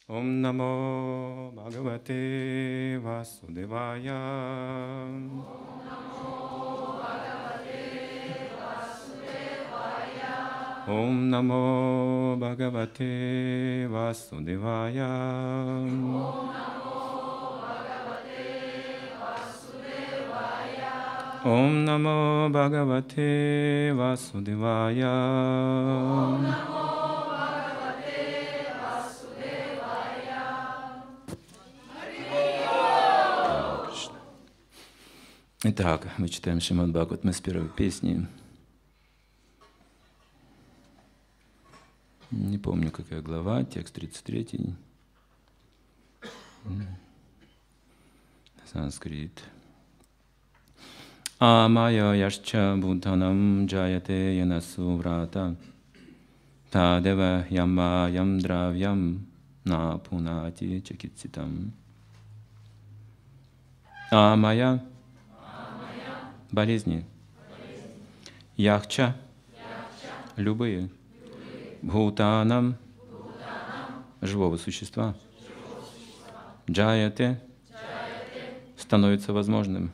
Ом намо Бхагавате Васудевая. Ом намо Бхагавате Васудевая. Ом намо Бхагавате Васудевая. Итак, мы читаем Шримад Бхагаватам с первой песни. Не помню, какая глава, текст 33. Санскрит. Амая яшча будханам джаяте янасу врата тадева ямма ямдравьям на пунати чакитситам. Амая — болезни. Яхча — любые. Бхутанам — живого существа. Джаяте — становится возможным.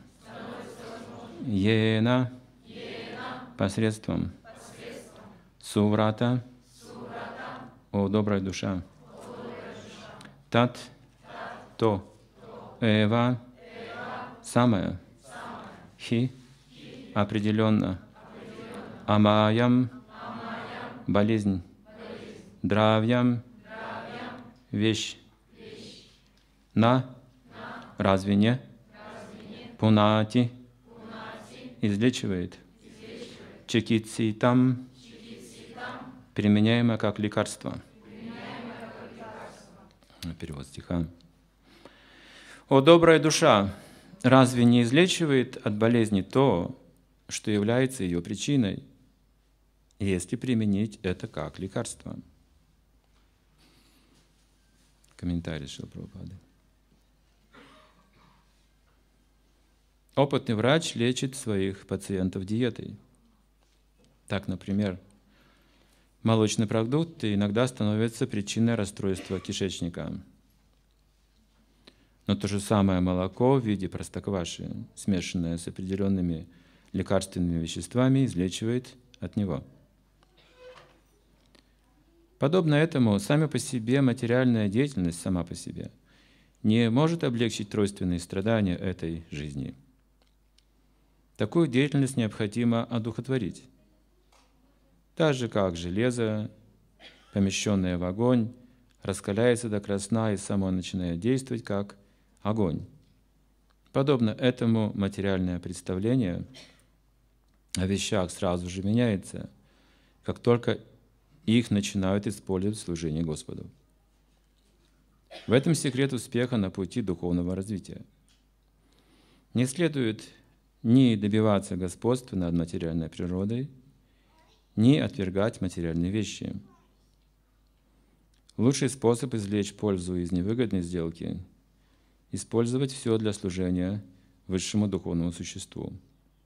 Ена — посредством. Суврата — о добрая душа. Тат — то. Эва — самое. Хи — определенно. Амаям — болезнь. Дравьям — вещь. На — разве не? Пунати — излечивает. Чакитситам — применяемо как лекарство. Перевод стиха. О добрая душа! Разве не излечивает от болезни то, что является ее причиной, если применить это как лекарство? Комментарий Шрилы Прабхупады. Опытный врач лечит своих пациентов диетой. Так, например, молочные продукты иногда становятся причиной расстройства кишечника. Но то же самое молоко в виде простокваши, смешанное с определенными лекарственными веществами, излечивает от него. Подобно этому, сама по себе материальная деятельность сама по себе не может облегчить тройственные страдания этой жизни. Такую деятельность необходимо одухотворить. Так же, как железо, помещенное в огонь, раскаляется до красна и само начинает действовать как огонь. Подобно этому материальное представление о вещах сразу же меняется, как только их начинают использовать в служении Господу. В этом секрет успеха на пути духовного развития. Не следует ни добиваться господства над материальной природой, ни отвергать материальные вещи. Лучший способ извлечь пользу из невыгодной сделки — использовать все для служения высшему духовному существу.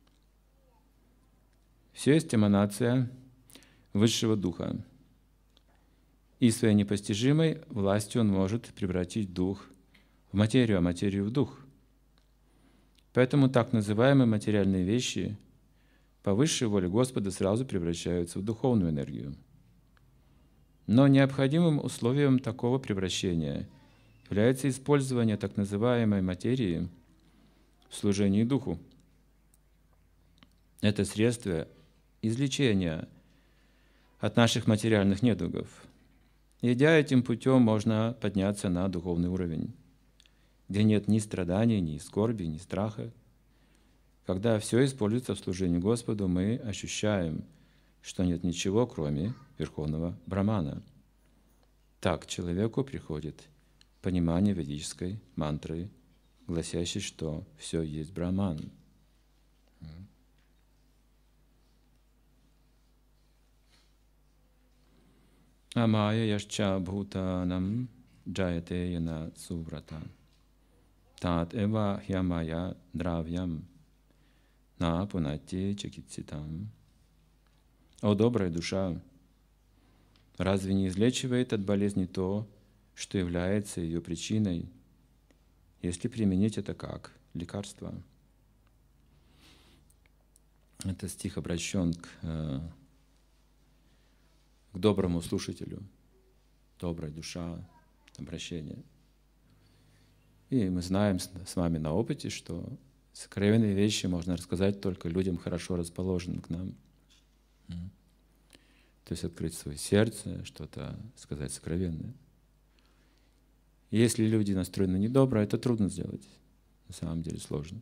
Все есть эманация высшего духа, и своей непостижимой властью он может превратить дух в материю, а материю в дух. Поэтому так называемые материальные вещи по высшей воле Господа сразу превращаются в духовную энергию. Но необходимым условием такого превращения является использование так называемой материи в служении Духу. Это средство излечения от наших материальных недугов. Идя этим путем, можно подняться на духовный уровень, где нет ни страданий, ни скорби, ни страха. Когда все используется в служении Господу, мы ощущаем, что нет ничего, кроме Верховного Брамана. Так человеку приходит понимание ведической мантры, гласящей, что все есть Браман. Амая яшча бхутанам джаяте яна суврата тат эва хьямая дравьям на пунати чакитситам. О добрая душа! Разве не излечивает от болезни то, что является ее причиной, если применить это как лекарство. Этот стих обращен к доброму слушателю, добрая душа, обращение. И мы знаем с вами на опыте, что сокровенные вещи можно рассказать только людям, хорошо расположенным к нам. То есть открыть свое сердце, что-то сказать сокровенное. И если люди настроены недобро, это трудно сделать. На самом деле сложно.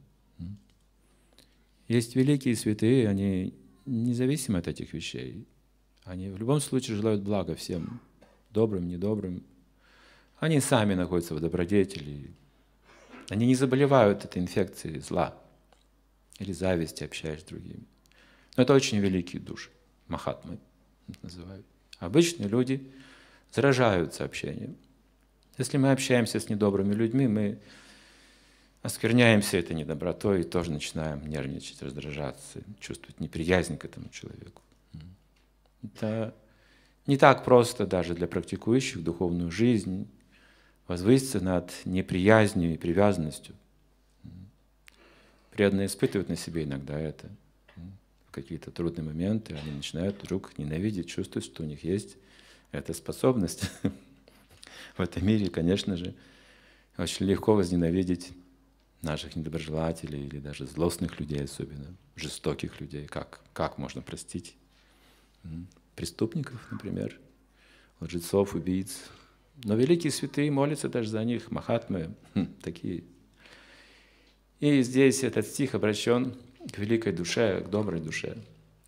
Есть великие святые, они независимы от этих вещей. Они в любом случае желают блага всем, добрым, недобрым. Они сами находятся в добродетели. Они не заболевают этой инфекцией зла или зависти, общаясь с другими. Но это очень великие души, махатмы называют. Обычные люди заражаются общением. Если мы общаемся с недобрыми людьми, мы оскверняемся этой недобротой и тоже начинаем нервничать, раздражаться, чувствовать неприязнь к этому человеку. Это не так просто даже для практикующих духовную жизнь возвыситься над неприязнью и привязанностью. Преданные испытывают на себе иногда это. В какие-то трудные моменты они начинают вдруг ненавидеть, чувствовать, что у них есть эта способность. В этом мире, конечно же, очень легко возненавидеть наших недоброжелателей или даже злостных людей, особенно жестоких людей. Как можно простить преступников, например, лжецов, убийц. Но великие святые молятся даже за них, махатмы такие. И здесь этот стих обращен к великой душе, к доброй душе.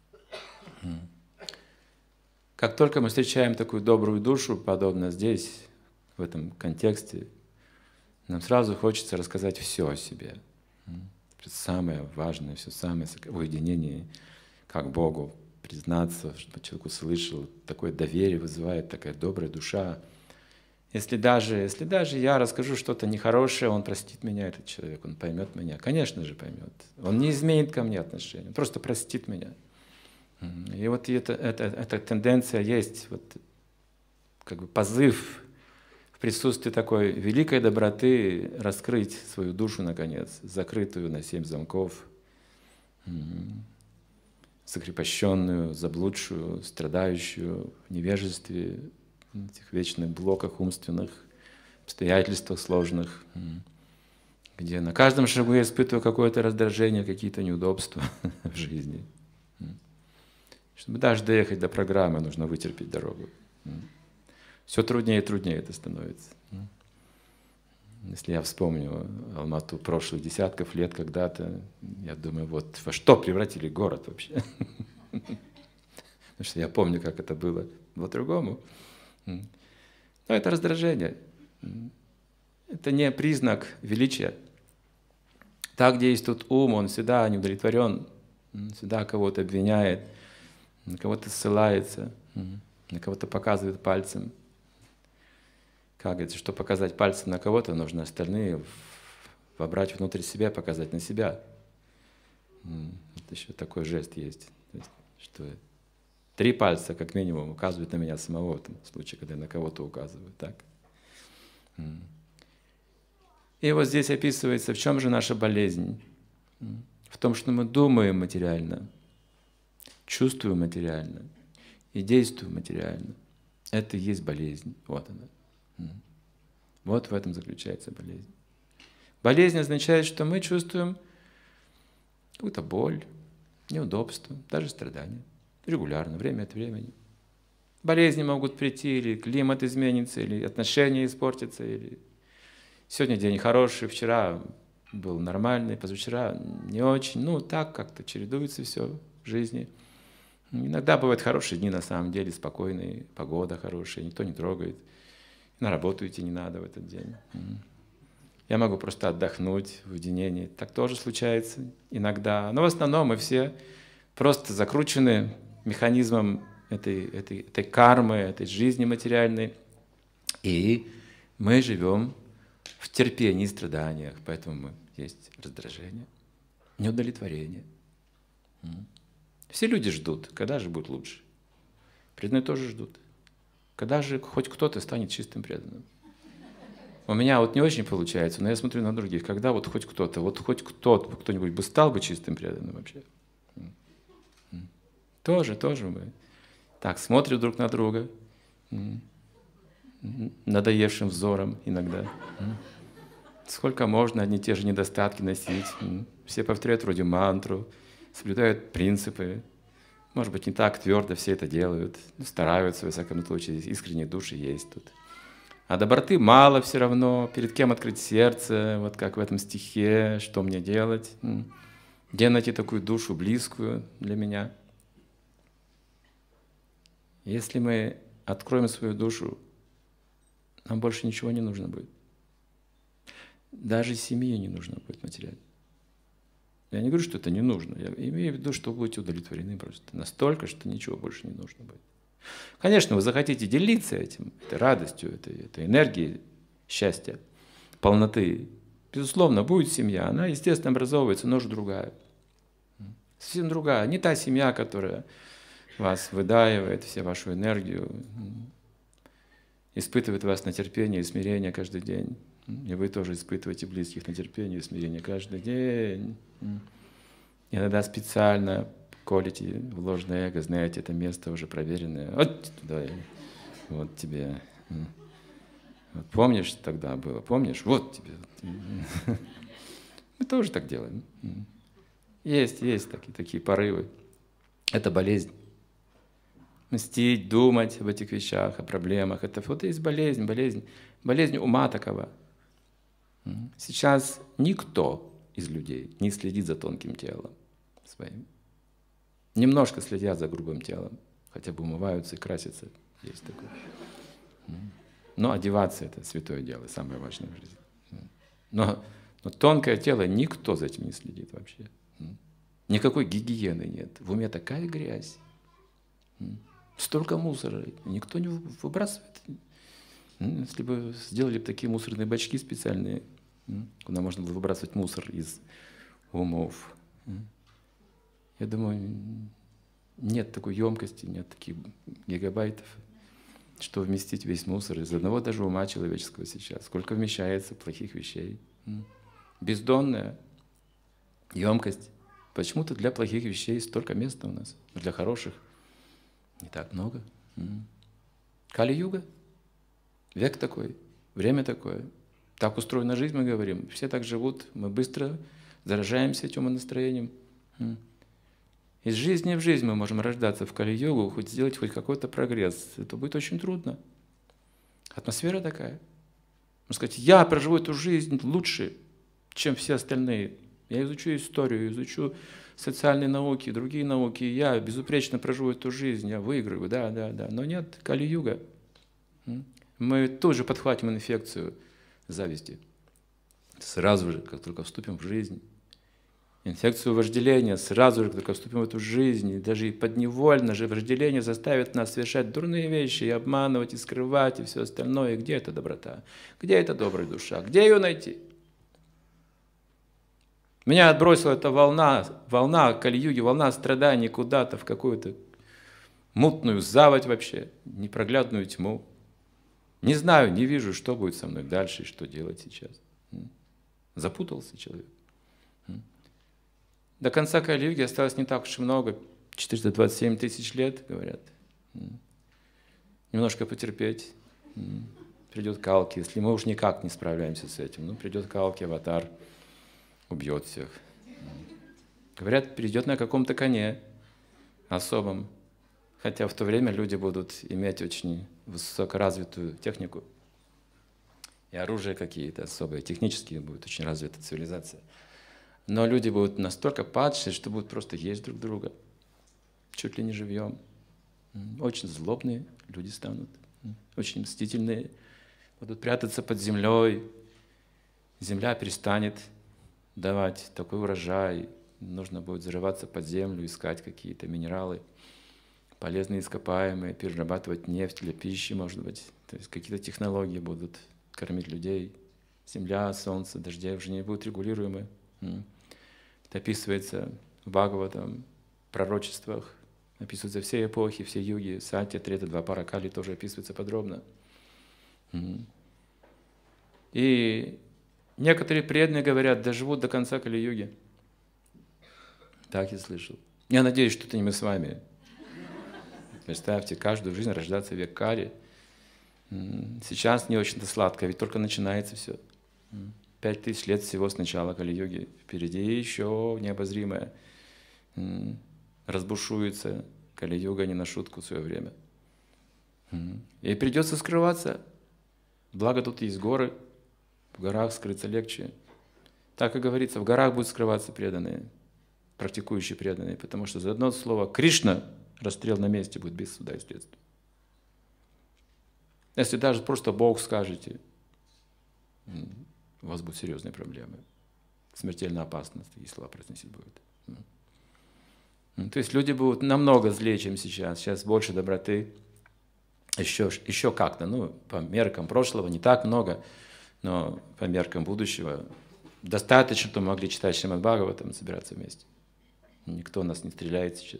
Как только мы встречаем такую добрую душу, подобно здесь, в этом контексте, нам сразу хочется рассказать все о себе. Самое важное, все самое в уединении, как Богу признаться, чтобы человек услышал. Такое доверие вызывает такая добрая душа. Если даже я расскажу что-то нехорошее, он простит меня, этот человек, он поймет меня. Конечно же поймет. Он не изменит ко мне отношения, он просто простит меня. И вот эта тенденция есть, вот, как бы позыв в присутствии такой великой доброты раскрыть свою душу, наконец, закрытую на 7 замков, закрепощенную, заблудшую, страдающую в невежестве, в этих вечных блоках умственных, обстоятельствах сложных, где на каждом шагу я испытываю какое-то раздражение, какие-то неудобства в жизни. Чтобы даже доехать до программы, нужно вытерпеть дорогу. Все труднее и труднее это становится. Если я вспомню Алмату прошлых десятков лет когда-то, я думаю, вот во что превратили город вообще. Потому что я помню, как это было по-другому. Но это раздражение. Это не признак величия. Так действует ум, он всегда неудовлетворен, всегда кого-то обвиняет, на кого-то ссылается, на кого-то показывает пальцем. Как говорится, чтобы показать пальцем на кого-то, нужно остальные вобрать внутрь себя, показать на себя. Это еще такой жест есть, что 3 пальца, как минимум, указывают на меня самого, в том случае, когда я на кого-то указываю. Так? И вот здесь описывается, в чем же наша болезнь. В том, что мы думаем материально, чувствуем материально и действуем материально. Это и есть болезнь. Вот она. Вот в этом заключается болезнь. Болезнь означает, что мы чувствуем какую-то боль, неудобство, даже страдания. Регулярно, время от времени. Болезни могут прийти, или климат изменится, или отношения испортятся, или сегодня день хороший, вчера был нормальный, позавчера не очень. Ну, так как-то чередуется все в жизни. Иногда бывают хорошие дни, на самом деле, спокойные, погода хорошая, никто не трогает. На работу идти не надо в этот день. Я могу просто отдохнуть в уединении. Так тоже случается иногда. Но в основном мы все просто закручены механизмом этой кармы, этой жизни материальной. И мы живем в терпении и страданиях. Поэтому есть раздражение, неудовлетворение. Все люди ждут, когда же будет лучше. Преданные тоже ждут. Когда же хоть кто-то станет чистым преданным? У меня вот не очень получается, но я смотрю на других, когда вот хоть кто-нибудь бы стал бы чистым преданным вообще. Тоже мы. Так, смотрим друг на друга, надоевшим взором иногда. Сколько можно одни и те же недостатки носить. Все повторяют вроде мантру, соблюдают принципы. Может быть, не так твердо все это делают, но стараются, во всяком случае, искренние души есть тут. А доброты мало все равно, перед кем открыть сердце, вот как в этом стихе, что мне делать, где найти такую душу близкую для меня. Если мы откроем свою душу, нам больше ничего не нужно будет. Даже семьи не нужно будет материально. Я не говорю, что это не нужно. Я имею в виду, что вы будете удовлетворены просто настолько, что ничего больше не нужно будет. Конечно, вы захотите делиться этим, этой радостью, этой энергией счастья, полноты. Безусловно, будет семья. Она, естественно, образовывается, но уже другая. Совсем другая. Не та семья, которая вас выдаивает, всю вашу энергию, испытывает вас на терпение и смирение каждый день. И вы тоже испытываете близких на терпение и смирение каждый день. Иногда специально колите в ложное эго, знаете, это место уже проверенное. Вот туда, вот тебе. Вот помнишь, тогда было, помнишь? Вот тебе. Мы тоже так делаем. Есть такие порывы. Это болезнь. Мстить, думать об этих вещах, о проблемах. Это вот есть болезнь. Болезнь ума такова. Сейчас никто из людей не следит за тонким телом своим. Немножко следят за грубым телом, хотя бы умываются и красятся. Есть такое. Но одеваться — это святое дело, самое важное в жизни. Но тонкое тело никто за этим не следит вообще. Никакой гигиены нет. В уме такая грязь. Столько мусора. Никто не выбрасывает. Если бы сделали такие мусорные бачки специальные, куда можно было выбрасывать мусор из умов. Я думаю, нет такой емкости, нет таких гигабайтов, что вместить весь мусор из одного даже ума человеческого сейчас. Сколько вмещается плохих вещей. Бездонная емкость. Почему-то для плохих вещей столько места у нас, но для хороших не так много. Кали-юга. Век такой, время такое. Так устроена жизнь, мы говорим. Все так живут, мы быстро заражаемся этим настроением. Из жизни в жизнь мы можем рождаться в Кали-югу, хоть сделать хоть какой-то прогресс. Это будет очень трудно. Атмосфера такая. Можно сказать, я проживу эту жизнь лучше, чем все остальные. Я изучу историю, изучу социальные науки, другие науки. Я безупречно проживу эту жизнь, я выиграю, да. Но нет, Кали-юга. Мы тоже подхватим инфекцию зависти. Сразу же, как только вступим в жизнь. Инфекцию вожделения сразу же, как только вступим в эту жизнь. И даже и подневольно же вожделение заставит нас совершать дурные вещи, и обманывать, и скрывать, и все остальное. И где эта доброта? Где эта добрая душа? Где ее найти? Меня отбросила эта волна Кали-юги, волна страданий куда-то в какую-то мутную заводь вообще, непроглядную тьму. Не знаю, не вижу, что будет со мной дальше и что делать сейчас. Запутался человек. До конца Кали-юги осталось не так уж и много, 427 тысяч лет, говорят. Немножко потерпеть. Придет Калки, если мы уж никак не справляемся с этим. Придет Калки, аватар, убьет всех. Говорят, придет на каком-то коне особом. Хотя в то время люди будут иметь очень высокоразвитую технику. И оружие какие-то особые, технические будет очень развита цивилизация. Но люди будут настолько падшие, что будут просто есть друг друга. Чуть ли не живьем. Очень злобные люди станут. Очень мстительные. Будут прятаться под землей. Земля перестанет давать такой урожай. Нужно будет зарываться под землю, искать какие-то минералы, полезные ископаемые, перерабатывать нефть для пищи, может быть. То есть какие-то технологии будут кормить людей. Земля, солнце, дождя уже не будут регулируемы. Это описывается в Бхагаватам, в пророчествах, описываются все эпохи, все юги, Сатья, Трета, Двапара, Кали тоже описывается подробно. И некоторые преданные говорят, доживут до конца Кали-юги. Так я слышал. Я надеюсь, что это не мы с вами. Представьте, каждую жизнь рождаться в век Кали. Сейчас не очень-то сладко, ведь только начинается все. 5000 лет всего с начала Кали-юги. Впереди еще необозримое. Разбушуется Кали-юга не на шутку в свое время. И придется скрываться. Благо тут есть горы. В горах скрыться легче. Так и говорится, в горах будут скрываться преданные, практикующие преданные, потому что за одно слово «Кришна» расстрел на месте будет без суда и следствия. Если даже просто Бог скажете, у вас будут серьезные проблемы. Смертельно опасно, такие слова произносить будут. То есть люди будут намного злее, чем сейчас. Сейчас больше доброты. Еще как-то, по меркам прошлого не так много, но по меркам будущего достаточно, что мы могли читать Шримад Бхагаватам, собираться вместе. Никто нас не стреляет сейчас.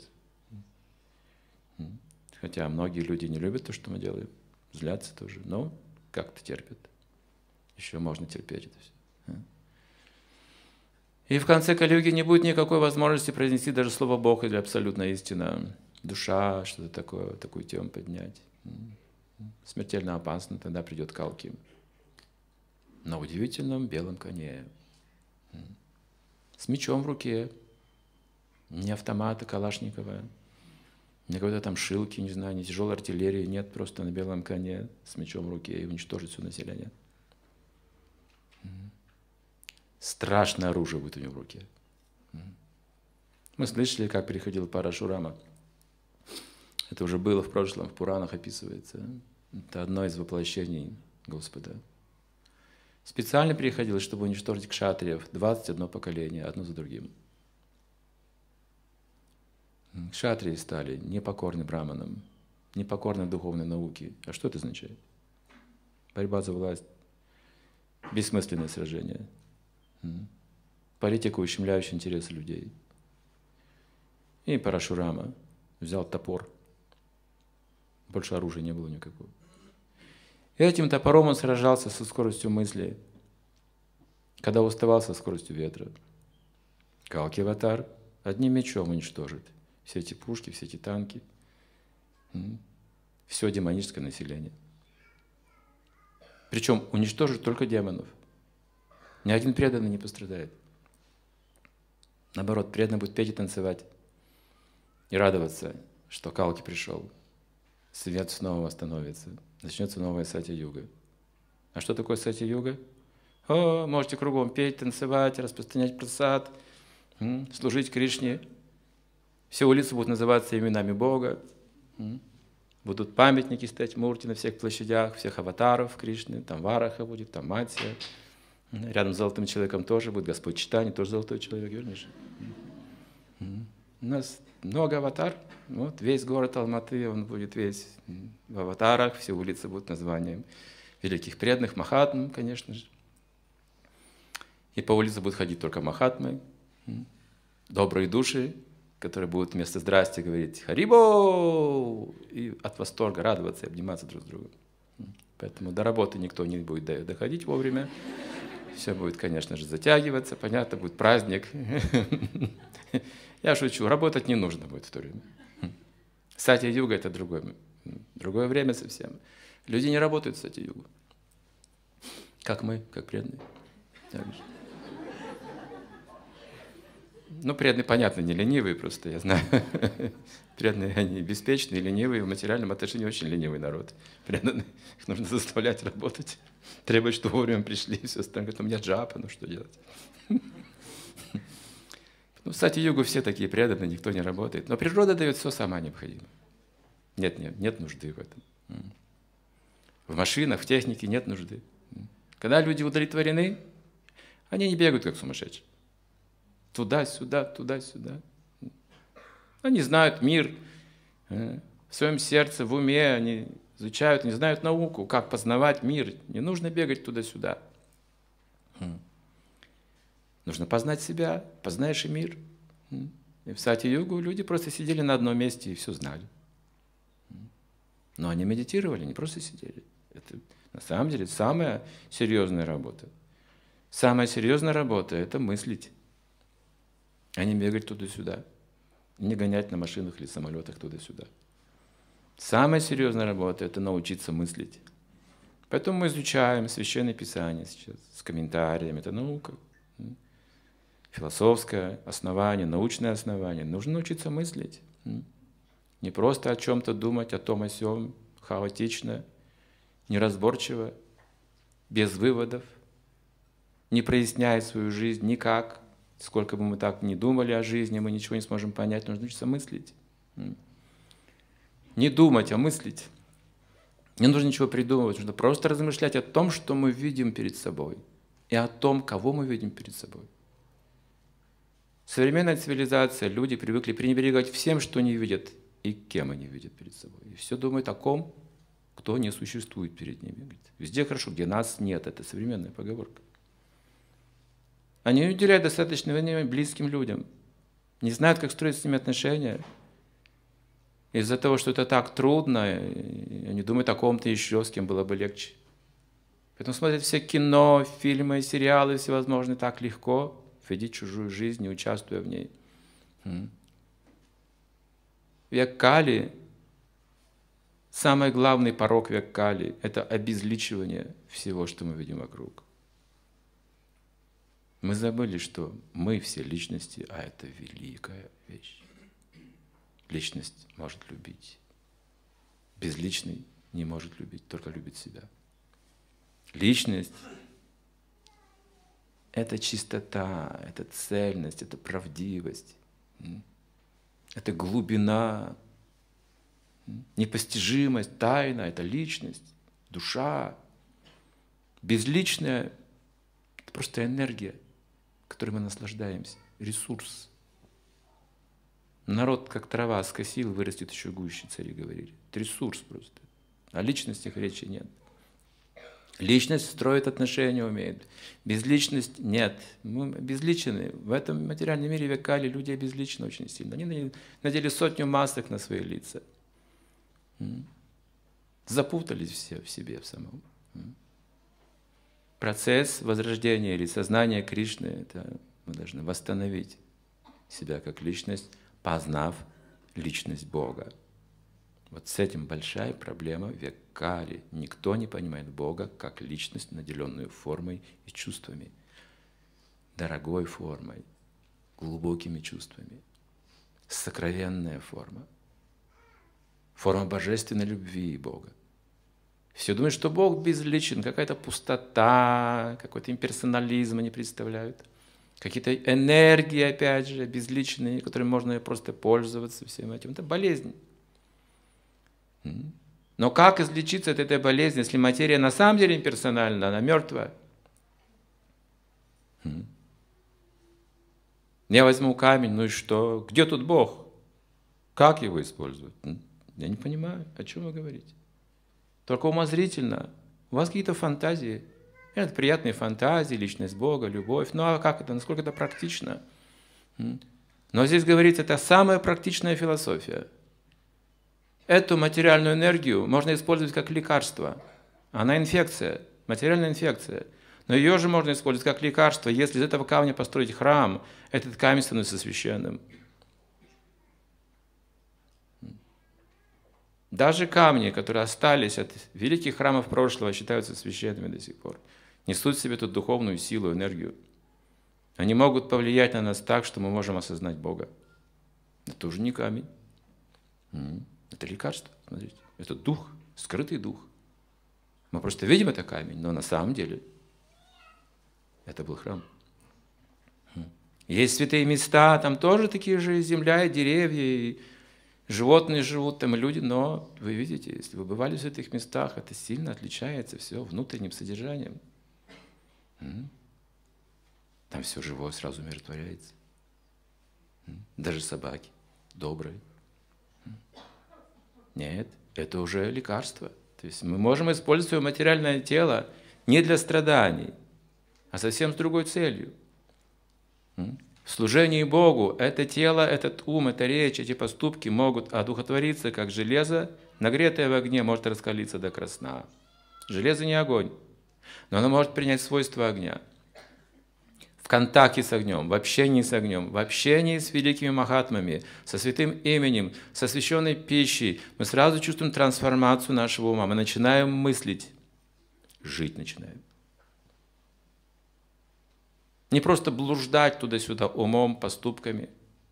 Хотя многие люди не любят то, что мы делаем, злятся тоже, но как-то терпят. Еще можно терпеть это все. И в конце Кали-юги не будет никакой возможности произнести даже слово Бог или абсолютная истина, душа, что-то такое, такую тему поднять. Смертельно опасно, тогда придет Калки. На удивительном белом коне, с мечом в руке, не автомата Калашникова, не какой-то там шилки, не знаю, не тяжелой артиллерии, нет, просто на белом коне с мечом в руке и уничтожить все население. Страшное оружие будет у него в руке. Мы слышали, как приходил Парашурама. Это уже было в прошлом, в Пуранах описывается. Это одно из воплощений Господа. Специально приходил, чтобы уничтожить кшатриев. 21 поколение, одно за другим. Кшатрии стали непокорны браманам, непокорны духовной науке. А что это означает? Борьба за власть, бессмысленное сражение, политика, ущемляющая интересы людей. И Парашурама взял топор. Больше оружия не было никакого. И этим топором он сражался со скоростью мысли, когда уставал со скоростью ветра. Калки-аватар одним мечом уничтожит все эти пушки, все эти танки, все демоническое население. Причем уничтожит только демонов. Ни один преданный не пострадает. Наоборот, преданный будет петь и танцевать и радоваться, что Калки пришел. Свет снова восстановится. Начнется новая Сатья-юга. А что такое Сатья-юга? Можете кругом петь, танцевать, распространять прасад, служить Кришне. Все улицы будут называться именами Бога. Будут памятники стоять Мурти на всех площадях, всех аватаров Кришны. Там Вараха будет, там Матья. Рядом с золотым человеком тоже будет Господь Чайтанья, тоже золотой человек, веришь? У нас много аватар. Вот весь город Алматы, он будет весь в аватарах, все улицы будут названием великих преданных, Махатм, конечно же. И по улице будут ходить только Махатмы, добрые души, которые будут вместо «здрасте» говорить «Харибо!» и от восторга радоваться и обниматься друг с другом. Поэтому до работы никто не будет доходить вовремя. Все будет, конечно же, затягиваться, понятно, будет праздник. Я шучу, работать не нужно будет в то время. Сатья-юга — это другое время совсем. Люди не работают в Сатья-югу. Как мы, как преданные. Преданные, понятно, не ленивые просто, я знаю. Преданные, они беспечные, ленивые, в материальном отношении очень ленивый народ. Преданные, их нужно заставлять работать, требовать, что вовремя пришли, и все остальное. Говорят, у меня джапа, что делать? В Сатья-югу все такие преданные, никто не работает. Но природа дает все самое необходимое. Нет нужды в этом. В машинах, в технике нет нужды. Когда люди удовлетворены, они не бегают, как сумасшедшие. Туда-сюда, туда-сюда. Они знают мир в своем сердце, в уме, они изучают, они знают науку, как познавать мир. Не нужно бегать туда-сюда. Нужно познать себя, познаешь и мир. И в Сатья-югу люди просто сидели на одном месте и все знали. Но они медитировали, не просто сидели. Это На самом деле, самая серьезная работа. Самая серьезная работа – это мыслить, а не бегать туда-сюда, не гонять на машинах или самолетах туда-сюда. Самая серьезная работа – это научиться мыслить. Поэтому мы изучаем Священное Писание сейчас с комментариями. Это наука, философское основание, научное основание. Нужно научиться мыслить. Не просто о чем-то думать, о том, о сём, хаотично, неразборчиво, без выводов, не проясняя свою жизнь никак. Сколько бы мы так ни думали о жизни, мы ничего не сможем понять. Нужно учиться мыслить. Не думать, а мыслить. Не нужно ничего придумывать, нужно просто размышлять о том, что мы видим перед собой, и о том, кого мы видим перед собой. Современная цивилизация, люди привыкли пренебрегать всем, что они видят, и кем они видят перед собой. И все думают о ком, кто не существует перед ними. Говорит, везде хорошо, где нас нет. Это современная поговорка. Они не уделяют достаточно времени близким людям, не знают, как строить с ними отношения. Из-за того, что это так трудно, они думают о ком-то еще, с кем было бы легче. Поэтому смотрят все кино, фильмы, сериалы всевозможные так легко, веди чужую жизнь, не участвуя в ней. Век Кали, самый главный порок век Кали – это обезличивание всего, что мы видим вокруг. Мы забыли, что мы все личности, а это великая вещь. Личность может любить. Безличный не может любить, только любит себя. Личность – это чистота, это цельность, это правдивость, это глубина, непостижимость, тайна – это личность, душа. Безличная – это просто энергия, которой мы наслаждаемся, ресурс. Народ, как трава, скосил, вырастет еще гуще, цари говорили. Это ресурс просто. О личностях речи нет. Личность строит отношения умеет. Безличность нет. Мы безличны. В этом материальном мире век Кали люди обезличены очень сильно. Они надели 100 масок на свои лица. Запутались все в себе в самом. Процесс возрождения или сознания Кришны, это мы должны восстановить себя как личность, познав личность Бога. Вот с этим большая проблема век Кали. Никто не понимает Бога как личность, наделенную формой и чувствами. Дорогой формой, глубокими чувствами. Сокровенная форма. Форма божественной любви Бога. Все думают, что Бог безличен, какая-то пустота, какой-то имперсонализм они представляют. Какие-то энергии, опять же, безличные, которыми можно просто пользоваться всем этим. Это болезнь. Но как излечиться от этой болезни, если материя на самом деле имперсональна, она мертвая? Я возьму камень, ну и что? Где тут Бог? Как его использовать? Я не понимаю, о чем вы говорите. Только умозрительно. У вас какие-то фантазии. Это приятные фантазии, личность Бога, любовь. Ну а как это, насколько это практично? Но здесь говорится, это самая практичная философия. Эту материальную энергию можно использовать как лекарство. Она инфекция, материальная инфекция. Но ее же можно использовать как лекарство. Если из этого камня построить храм, этот камень становится священным. Даже камни, которые остались от великих храмов прошлого, считаются священными до сих пор. Несут в себе эту духовную силу, энергию. Они могут повлиять на нас так, что мы можем осознать Бога. Это уже не камень. Это лекарство, смотрите. Это дух, скрытый дух. Мы просто видим это камень, но на самом деле это был храм. Есть святые места, там тоже такие же земля и деревья, и животные живут там, и люди, но вы видите, если вы бывали в святых местах, это сильно отличается все внутренним содержанием. Там все живое сразу умиротворяется. Даже собаки добрые. Нет, это уже лекарство. То есть мы можем использовать свое материальное тело не для страданий, а совсем с другой целью. В служении Богу это тело, этот ум, эта речь, эти поступки могут одухотвориться, как железо, нагретое в огне, может раскалиться до красна. Железо не огонь, но оно может принять свойства огня. В контакте с огнем, в общении с огнем, в общении с великими махатмами, со святым именем, со священной пищей, мы сразу чувствуем трансформацию нашего ума. Мы начинаем мыслить, жить начинаем. Не просто блуждать туда-сюда умом, поступками.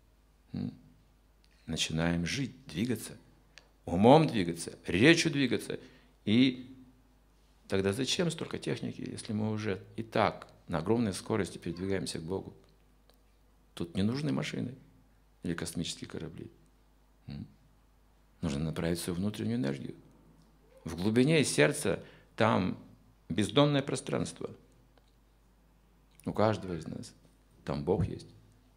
Начинаем жить, двигаться, умом двигаться, речью двигаться. И тогда зачем столько техники, если мы уже и так на огромной скорости передвигаемся к Богу? Тут не нужны машины или космические корабли. Нужно направить свою внутреннюю энергию. В глубине сердца там бездонное пространство. У каждого из нас. Там Бог есть.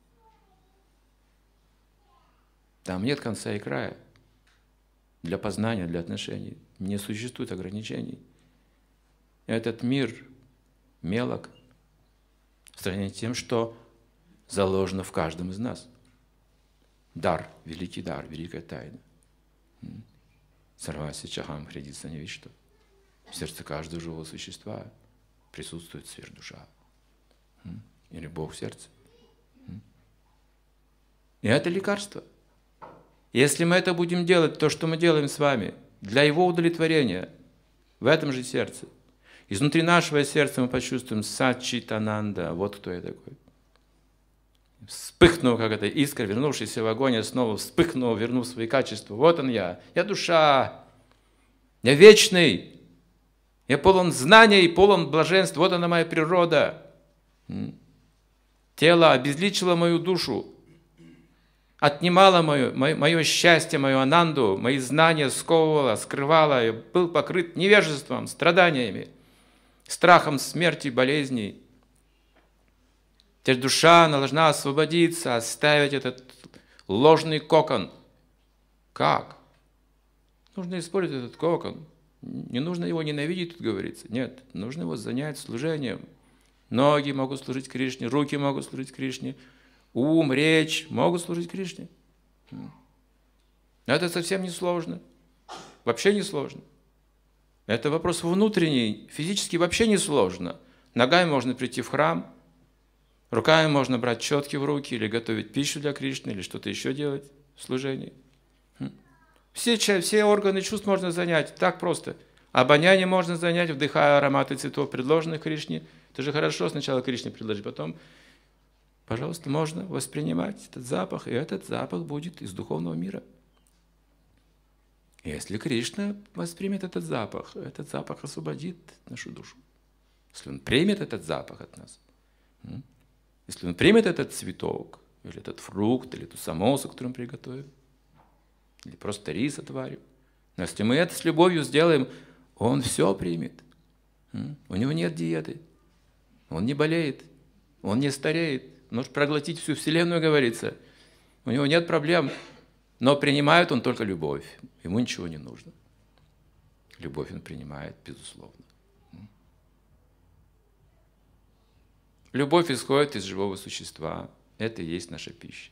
Там нет конца и края. Для познания, для отношений не существует ограничений. Этот мир мелок в сравнении с тем, что заложено в каждом из нас. Дар, великий дар, великая тайна. Сарваси чахам хридится не ведь что. В сердце каждого живого существа присутствует сверхдуша. Или Бог в сердце. И это лекарство. Если мы это будем делать, то, что мы делаем с вами, для Его удовлетворения, в этом же сердце, изнутри нашего сердца мы почувствуем Сачитананда, вот кто я такой. Вспыхнул, как эта искра, вернувшийся в огонь, я снова вспыхнул, вернув свои качества. Вот он я душа, я вечный, я полон знания и полон блаженства, вот она моя природа. Тело обезличило мою душу, отнимало мое счастье, мою ананду, мои знания сковывало, скрывало, я был покрыт невежеством, страданиями, страхом смерти, болезней. Теперь душа должна освободиться, оставить этот ложный кокон. Как? Нужно использовать этот кокон. Не нужно его ненавидеть, тут говорится. Нет, нужно его занять служением. Ноги могут служить Кришне, руки могут служить Кришне, ум, речь могут служить Кришне. Но это совсем не сложно. Вообще не сложно. Это вопрос внутренний, физически вообще не сложно. Ногами можно прийти в храм, руками можно брать четки в руки, или готовить пищу для Кришны, или что-то еще делать в служении. Все органы чувств можно занять, так просто. Обоняние можно занять, вдыхая ароматы цветов, предложенных Кришне. Это же хорошо сначала Кришне предложить, потом, пожалуйста, можно воспринимать этот запах, и этот запах будет из духовного мира. Если Кришна воспримет этот запах освободит нашу душу. Если он примет этот запах от нас, если он примет этот цветок, или этот фрукт, или эту самосу, которую мы приготовим, или просто рис отварим, но если мы это с любовью сделаем, он все примет. У него нет диеты. Он не болеет, он не стареет, может проглотить всю вселенную, говорится. У него нет проблем, но принимает он только любовь. Ему ничего не нужно. Любовь он принимает, безусловно. Любовь исходит из живого существа. Это и есть наша пища.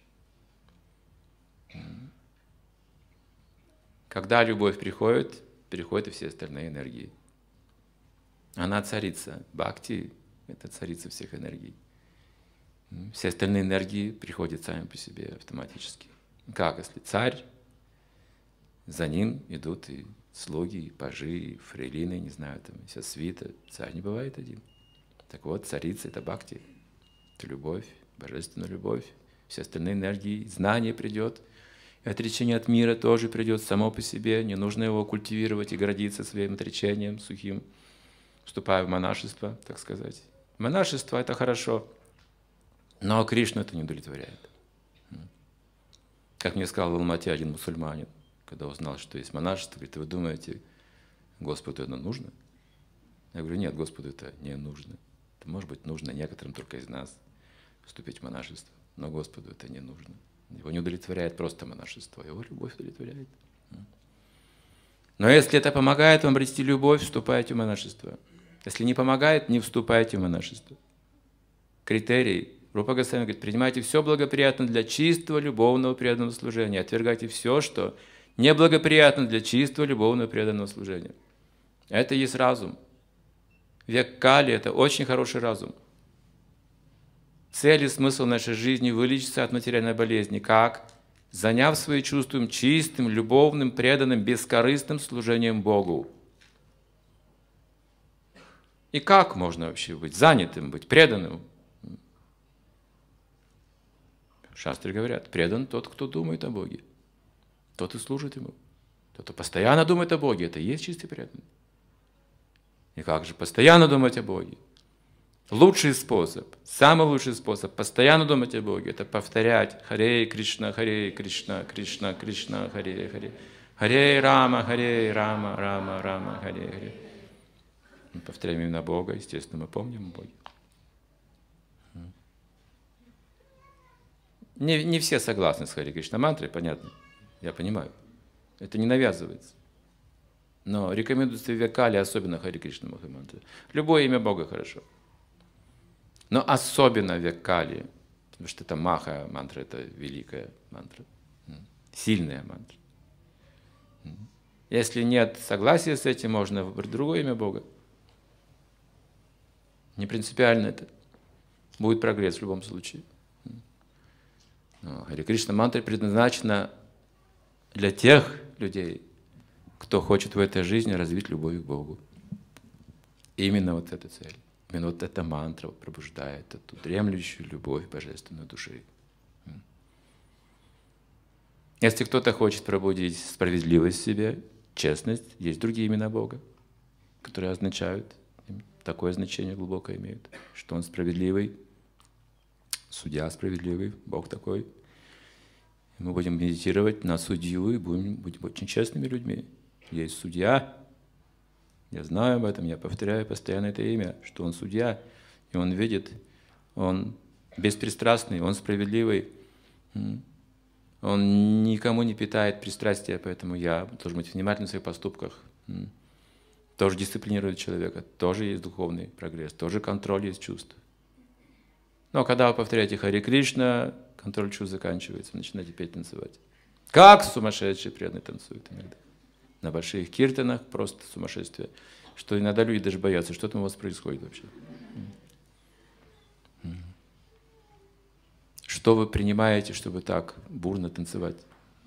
Когда любовь приходит, переходят и все остальные энергии. Она царица. Бхакти – это царица всех энергий. Все остальные энергии приходят сами по себе автоматически. Как, если царь, за ним идут и слуги, и пажи, и фрейлины, не знаю, там, вся свита. Царь не бывает один. Так вот, царица – это бхакти. Это любовь, божественная любовь. Все остальные энергии, знание придет. И отречение от мира тоже придет само по себе. Не нужно его культивировать и гордиться своим отречением сухим, вступая в монашество, так сказать. Монашество – это хорошо, но Кришну это не удовлетворяет. Как мне сказал в Алмате один мусульманин, когда узнал, что есть монашество, говорит: вы думаете, Господу это нужно? Я говорю: нет, Господу это не нужно. Это может быть нужно некоторым только из нас вступить в монашество, но Господу это не нужно. Его не удовлетворяет просто монашество, его любовь удовлетворяет. Но если это помогает вам обрести любовь, вступайте в монашество. Если не помогает, не вступайте в монашество. Критерий. Рупа Госвами говорит: принимайте все благоприятно для чистого, любовного, преданного служения. Отвергайте все, что неблагоприятно для чистого, любовного, преданного служения. Это и есть разум. Век Кали – это очень хороший разум. Цель и смысл нашей жизни – вылечиться от материальной болезни. Как? Заняв свои чувства чистым, любовным, преданным, бескорыстным служением Богу. И как можно вообще быть занятым, быть преданным? Шастры говорят, предан тот, кто думает о Боге. Тот и служит Ему. Тот, кто постоянно думает о Боге, это и есть чистый преданный. И как же постоянно думать о Боге? Лучший способ, самый лучший способ постоянно думать о Боге – это повторять Харе Кришна, Кришна, Кришна, Харе Харе. Харе Рама, Рама, Рама, Харе Харе. Мы повторяем именно Бога, естественно, мы помним о Боге. Не все согласны с Харе Кришна мантрой, понятно, я понимаю. Это не навязывается. Но рекомендуется в век Кали, особенно Харе Кришна Махамантра. Любое имя Бога хорошо. Но особенно в век Кали, потому что это Маха мантра, это великая мантра, сильная мантра. Если нет согласия с этим, можно выбрать другое имя Бога. Не принципиально это. Будет прогресс в любом случае. Харе Кришна мантра предназначена для тех людей, кто хочет в этой жизни развить любовь к Богу. Именно вот эта цель. Именно вот эта мантра пробуждает эту дремлющую любовь божественной души. Если кто-то хочет пробудить справедливость в себе, честность, есть другие имена Бога, которые означают, такое значение глубокое имеют, что Он справедливый, судья справедливый, Бог такой. И мы будем медитировать на судью и будем быть очень честными людьми. Есть судья, я знаю об этом, я повторяю постоянно это имя, что Он судья, и Он видит, Он беспристрастный, Он справедливый, Он никому не питает пристрастия, поэтому я должен быть внимательным в своих поступках. Тоже дисциплинирует человека, тоже есть духовный прогресс, тоже контроль есть чувств. Но когда вы повторяете Харе Кришна, контроль чувств заканчивается, вы начинаете петь, танцевать. Как сумасшедшие преданные танцуют иногда. На больших киртанах просто сумасшествие, что иногда люди даже боятся, что там у вас происходит вообще. Что вы принимаете, чтобы так бурно танцевать?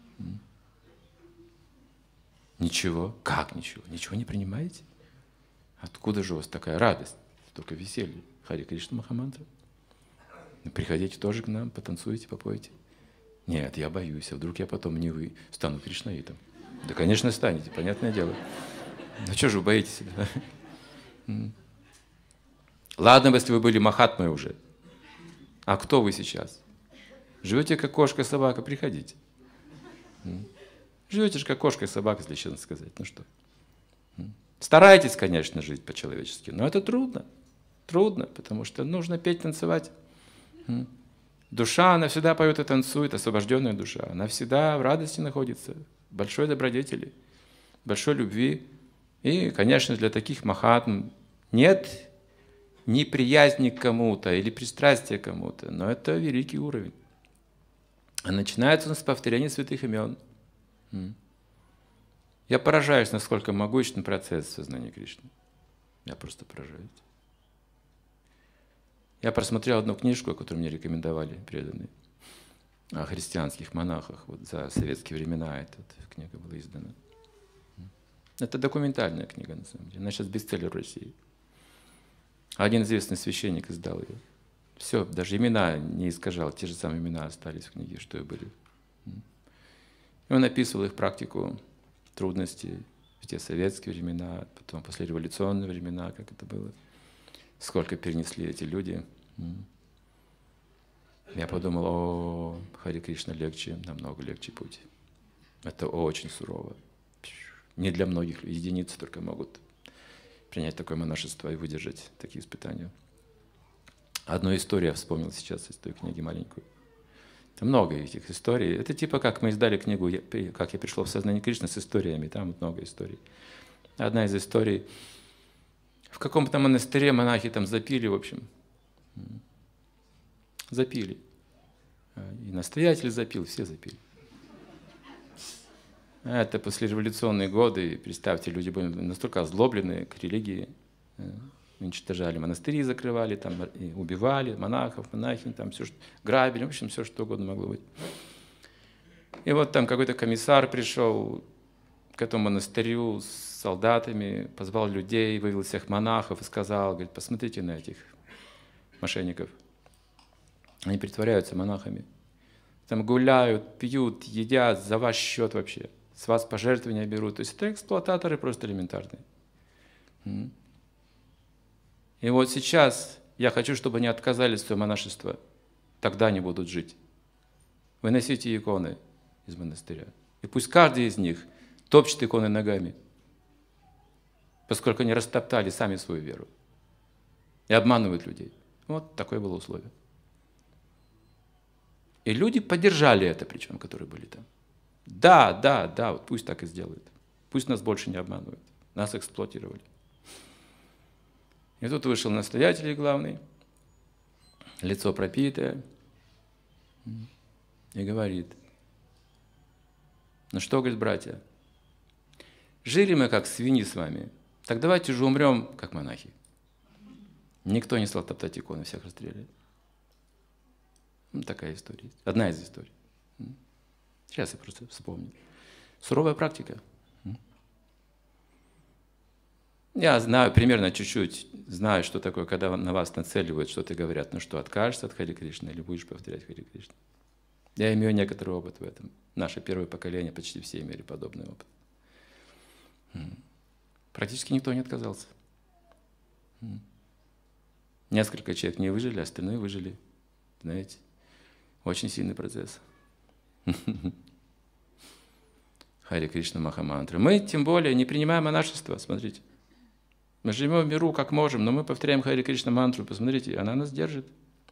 Ничего. Как ничего? Ничего не принимаете? Откуда же у вас такая радость, столько веселья? Харе Кришна Махамантра. Приходите тоже к нам, потанцуйте, попойте. Нет, я боюсь, а вдруг я потом не стану кришнаитом. Да, конечно, станете, понятное дело. Ну что же вы боитесь? Ладно, если вы были махатмой уже. А кто вы сейчас? Живете как кошка, собака, приходите. Живете же как кошка и собака, если честно сказать. Ну что? Старайтесь, конечно, жить по-человечески, но это трудно. Трудно, потому что нужно петь, танцевать. Душа, она всегда поет и танцует, освобожденная душа. Она всегда в радости находится, в большой добродетели, большой любви. И, конечно, для таких махатм нет неприязни к кому-то или пристрастия к кому-то, но это великий уровень. А начинается он с повторения святых имен. Я поражаюсь, насколько могущественный процесс сознания Кришны. Я просто поражаюсь. Я просмотрел одну книжку, которую мне рекомендовали преданные, о христианских монахах. Вот за советские времена эта книга была издана. Это документальная книга, на самом деле. Она сейчас бестселлер в России. Один известный священник издал ее. Все, даже имена не искажал, те же самые имена остались в книге, что и были. И он описывал их практику трудностей в те советские времена, потом послереволюционные времена, как это было. Сколько перенесли эти люди. Я подумал, о, Харе Кришна легче, намного легче путь. Это очень сурово. Не для многих, единицы только могут принять такое монашество и выдержать такие испытания. Одну историю я вспомнил сейчас из той книги маленькую. Там много этих историй. Это типа как мы издали книгу «Как я пришел в сознание Кришны» с историями. Там много историй. Одна из историй. В каком-то монастыре монахи там запили, в общем. Запили. И настоятель запил, все запили. Это послереволюционные годы. Представьте, люди были настолько озлоблены к религии. Уничтожали монастыри, закрывали, там, и убивали монахов, монахинь, там все, грабили, в общем, все, что угодно могло быть. И вот там какой-то комиссар пришел к этому монастырю с солдатами, позвал людей, вывел всех монахов и сказал, говорит, посмотрите на этих мошенников. Они притворяются монахами. Там гуляют, пьют, едят за ваш счет вообще. С вас пожертвования берут. То есть это эксплуататоры просто элементарные. И вот сейчас я хочу, чтобы они отказались от своего монашества. Тогда они будут жить. Выносите иконы из монастыря. И пусть каждый из них топчет иконы ногами, поскольку они растоптали сами свою веру и обманывают людей. Вот такое было условие. И люди поддержали это, причем, которые были там. Да, вот пусть так и сделают. Пусть нас больше не обманывают. Нас эксплуатировали. И тут вышел настоятель главный, лицо пропитое, и говорит, ну что, говорит, братья, жили мы как свиньи с вами, так давайте же умрем, как монахи. Никто не стал топтать иконы, всех расстреляли. Ну, такая история. Одна из историй. Сейчас я просто вспомню. Суровая практика. Я знаю, примерно чуть-чуть знаю, что такое, когда на вас нацеливают, что-то говорят, ну что, откажешься от Харе Кришны или будешь повторять Харе Кришну? Я имею некоторый опыт в этом. Наше первое поколение почти все имели подобный опыт. Практически никто не отказался. Несколько человек не выжили, остальные выжили. Знаете, очень сильный процесс. Харе Кришна Махамантра. Мы, тем более, не принимаем монашество, смотрите. Мы живем в миру как можем, но мы повторяем Харе Кришна мантру. Посмотрите, она нас держит.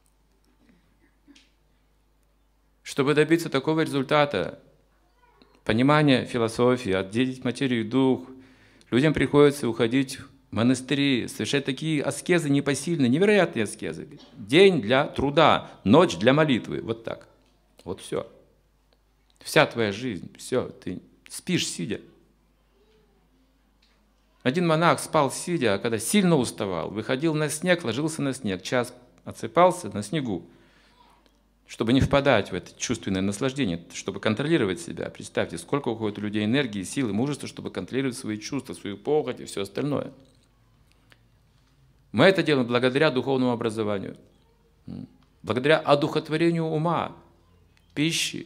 Чтобы добиться такого результата, понимания философии, отделить материю и дух, людям приходится уходить в монастыри, совершать такие аскезы непосильные, невероятные аскезы. День для труда, ночь для молитвы. Вот так. Вот все. Вся твоя жизнь, все, ты спишь сидя. Один монах спал сидя, а когда сильно уставал, выходил на снег, ложился на снег, час отсыпался на снегу, чтобы не впадать в это чувственное наслаждение, чтобы контролировать себя. Представьте, сколько уходит у людей энергии, силы, мужества, чтобы контролировать свои чувства, свою похоть и все остальное. Мы это делаем благодаря духовному образованию, благодаря одухотворению ума, пищи.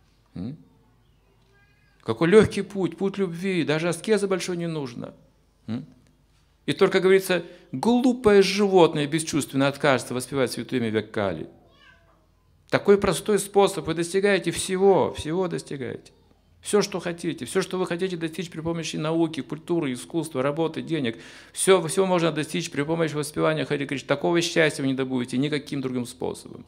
Какой легкий путь, путь любви, даже аскезы большой не нужно. И только, говорится, глупое животное бесчувственно откажется воспевать святое имя век Кали. Такой простой способ, вы достигаете всего достигаете. Все, что хотите, все, что вы хотите достичь при помощи науки, культуры, искусства, работы, денег, все можно достичь при помощи воспевания Харе Кришны. Такого счастья вы не добудете никаким другим способом.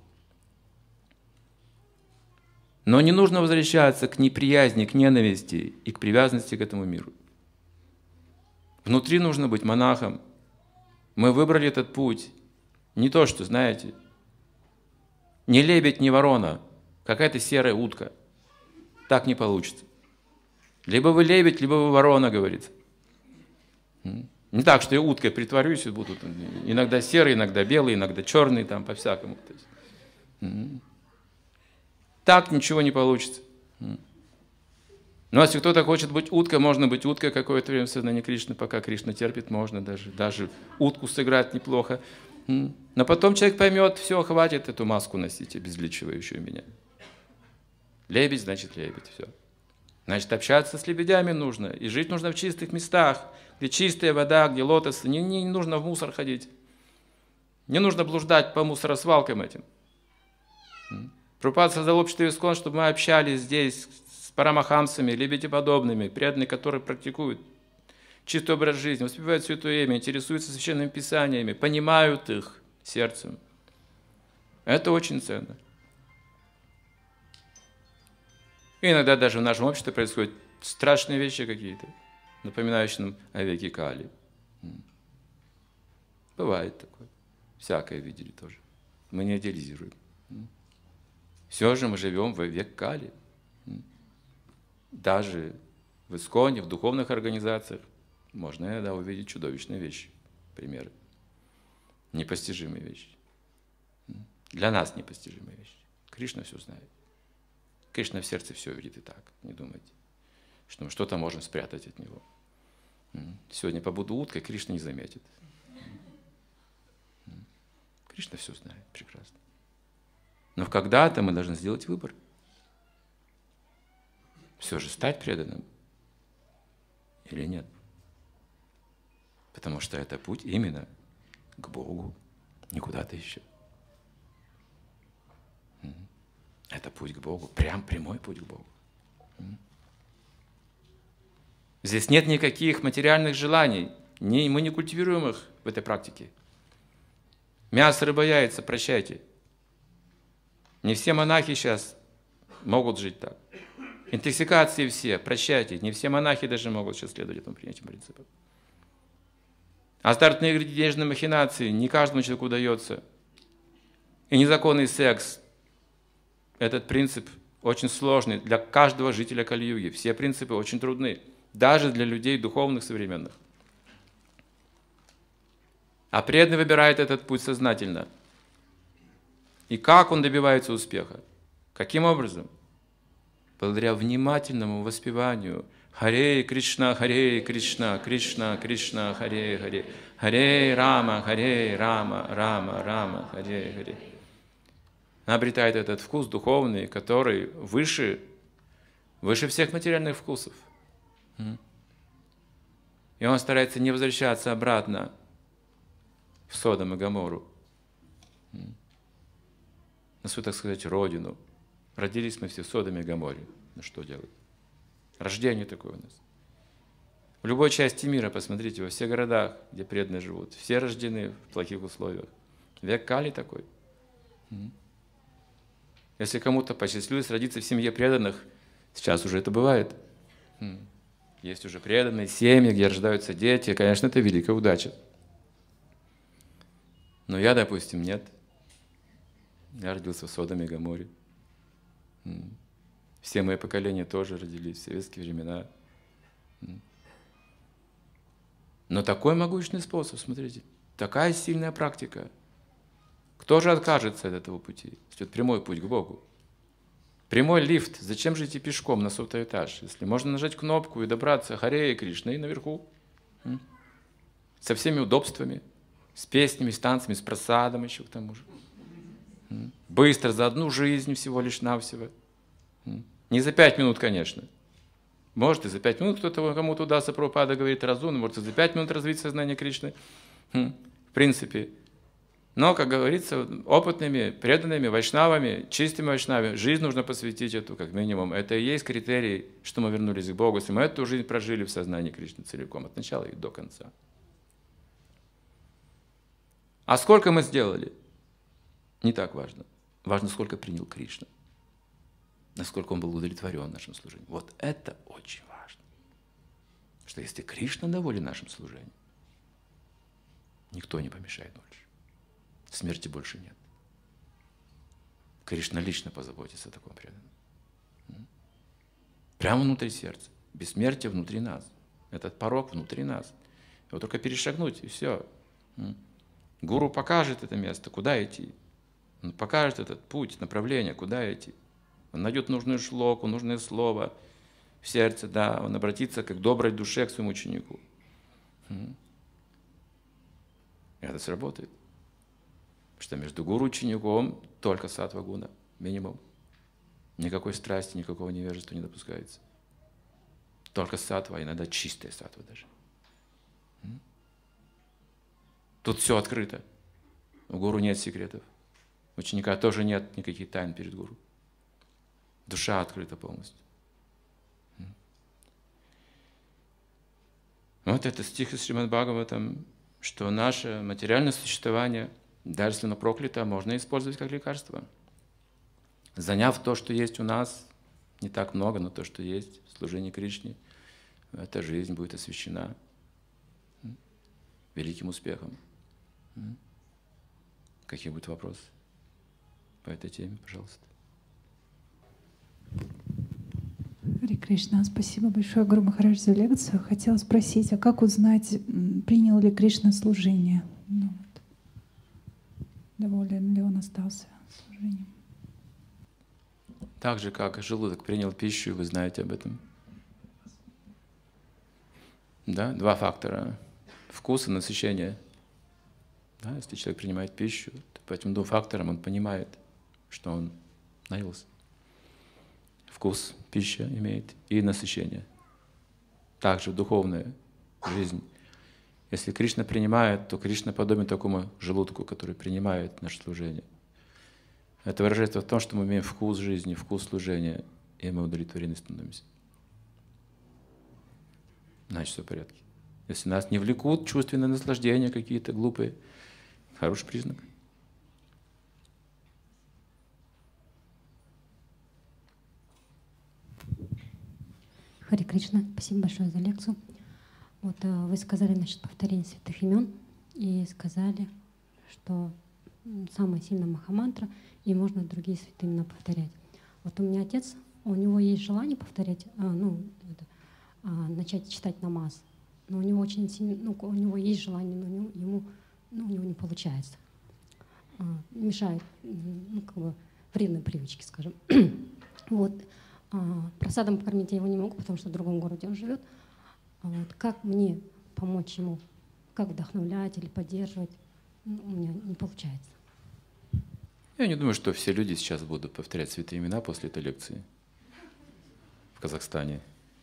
Но не нужно возвращаться к неприязни, к ненависти и к привязанности к этому миру. Внутри нужно быть монахом. Мы выбрали этот путь. Не то, что, знаете, не лебедь, не ворона, какая-то серая утка. Так не получится. Либо вы лебедь, либо вы ворона, говорится. Не так, что я уткой притворюсь, и будут иногда серые, иногда белые, иногда черные, там по-всякому. Так ничего не получится. Но если кто-то хочет быть уткой, можно быть уткой какое-то время в сознании Кришны, пока Кришна терпит, можно даже утку сыграть неплохо. Но потом человек поймет, все, хватит эту маску носить, обезличивающую меня. Лебедь, значит лебедь, все. Значит, общаться с лебедями нужно, и жить нужно в чистых местах, где чистая вода, где лотосы. Не нужно в мусор ходить. Не нужно блуждать по мусоросвалкам этим. Прабхупада создал общество ИСККОН, чтобы мы общались здесь с парамахамсами, лебедеподобными, преданные, которые практикуют чистый образ жизни, воспевают святое имя, интересуются священными писаниями, понимают их сердцем. Это очень ценно. И иногда даже в нашем обществе происходят страшные вещи какие-то, напоминающие нам о веке Кали. Бывает такое. Всякое видели тоже. Мы не идеализируем. Все же мы живем в век Кали. Даже в Исконе, в духовных организациях можно иногда увидеть чудовищные вещи, примеры, непостижимые вещи. Для нас непостижимые вещи. Кришна все знает. Кришна в сердце все видит и так, не думайте, что мы что-то можем спрятать от него. Сегодня побуду уткой, Кришна не заметит. Кришна все знает прекрасно. Но когда-то мы должны сделать выбор. Все же стать преданным или нет. Потому что это путь именно к Богу, не куда-то еще. Это путь к Богу, прям прямой путь к Богу. Здесь нет никаких материальных желаний, мы не культивируем их в этой практике. Мясо, рыба, яйца, прощайте. Не все монахи сейчас могут жить так. Интоксикации все, прощайте. Не все монахи даже могут сейчас следовать этим принципам. Азартные игры, денежные махинации не каждому человеку удается. И незаконный секс. Этот принцип очень сложный для каждого жителя Кали-юги. Все принципы очень трудны, даже для людей духовных, современных. А преданный выбирает этот путь сознательно. И как он добивается успеха? Каким образом? Благодаря внимательному воспеванию Харе Кришна, Кришна, Кришна, Харе Харе, Харе Рама, Рама, Рама, Харе Харе. Она обретает этот вкус духовный, который выше всех материальных вкусов. И он старается не возвращаться обратно в Содом и Гоморру, на свою, так сказать, родину. Родились мы все в Содоме и Гоморре. Ну что делать? Рождение такое у нас. В любой части мира, посмотрите, во всех городах, где преданные живут, все рождены в плохих условиях. Век Кали такой. Если кому-то посчастливилось родиться в семье преданных, сейчас уже это бывает. Есть уже преданные семьи, где рождаются дети. Конечно, это великая удача. Но я, допустим, нет. Я родился в Содоме и Гоморре. Все мои поколения тоже родились в советские времена. Но такой могущественный способ, смотрите, такая сильная практика. Кто же откажется от этого пути? Это прямой путь к Богу. Прямой лифт. Зачем же идти пешком на 100-й этаж, если можно нажать кнопку и добраться Харе Кришна и наверху? Со всеми удобствами, с песнями, с танцами, с просадом еще к тому же. Быстро, за одну жизнь всего лишь навсего. Не за 5 минут, конечно. Может, и за 5 минут кому-то удастся, Прабхупада говорит, разумно, может, и за 5 минут развить сознание Кришны. В принципе. Но, как говорится, опытными, преданными, вайшнавами, чистыми вайшнавами, жизнь нужно посвятить эту, как минимум. Это и есть критерий, что мы вернулись к Богу, если мы эту жизнь прожили в сознании Кришны целиком, от начала и до конца. А сколько мы сделали? Не так важно. Важно, сколько принял Кришна. Насколько он был удовлетворен нашим служением. Вот это очень важно. Что если Кришна доволен нашим служением, никто не помешает больше. Смерти больше нет. Кришна лично позаботится о таком преданном. Прямо внутри сердца. Бессмертие внутри нас. Этот порог внутри нас. Его только перешагнуть, и все. Гуру покажет это место, куда идти. Он покажет этот путь, направление, куда идти. Он найдет нужную шлоку, нужное слово в сердце, да, он обратится как к доброй душе к своему ученику. И это сработает. Что между гуру и учеником только саттва гуна, минимум. Никакой страсти, никакого невежества не допускается. Только саттва, иногда чистая саттва даже. Тут все открыто. У гуру нет секретов. У ученика тоже нет никаких тайн перед гуру. Душа открыта полностью. Вот это стих из Шримад Бхагаватам, что наше материальное существование, даже если оно проклято, можно использовать как лекарство. Заняв то, что есть у нас, не так много, но то, что есть в служении Кришне, эта жизнь будет освящена великим успехом. Какие будут вопросы по этой теме, пожалуйста? Харе Кришна, спасибо большое, Гуру Махарадж, за лекцию. Хотела спросить, а как узнать, принял ли Кришна служение? Ну, вот. Доволен ли он остался служением? Так же, как желудок принял пищу, вы знаете об этом. Да? Два фактора. Вкус и насыщение. Да? Если человек принимает пищу, то по этим двум факторам он понимает, что он наелся. Вкус пища имеет и насыщение. Также духовная жизнь. Если Кришна принимает, то Кришна подобен такому желудку, который принимает наше служение. Это выражается в том, что мы имеем вкус жизни, вкус служения, и мы удовлетворены становимся. Значит, все в порядке. Если нас не влекут чувственные наслаждения какие-то глупые, хороший признак. Харе Кришна, спасибо большое за лекцию. Вот вы сказали насчет повторения святых имен и сказали, что самая сильная махамантра, и можно другие святые имена повторять. Вот у меня отец, у него есть желание повторять, начать читать намаз, но у него очень сильно, у него есть желание, но у него не получается. Мешает, вредные привычки, скажем. Вот. Просадом покормить я его не могу, потому что в другом городе он живет. Вот. Как мне помочь ему? Как вдохновлять или поддерживать? У меня не получается. Я не думаю, что все люди сейчас будут повторять святые имена после этой лекции в Казахстане.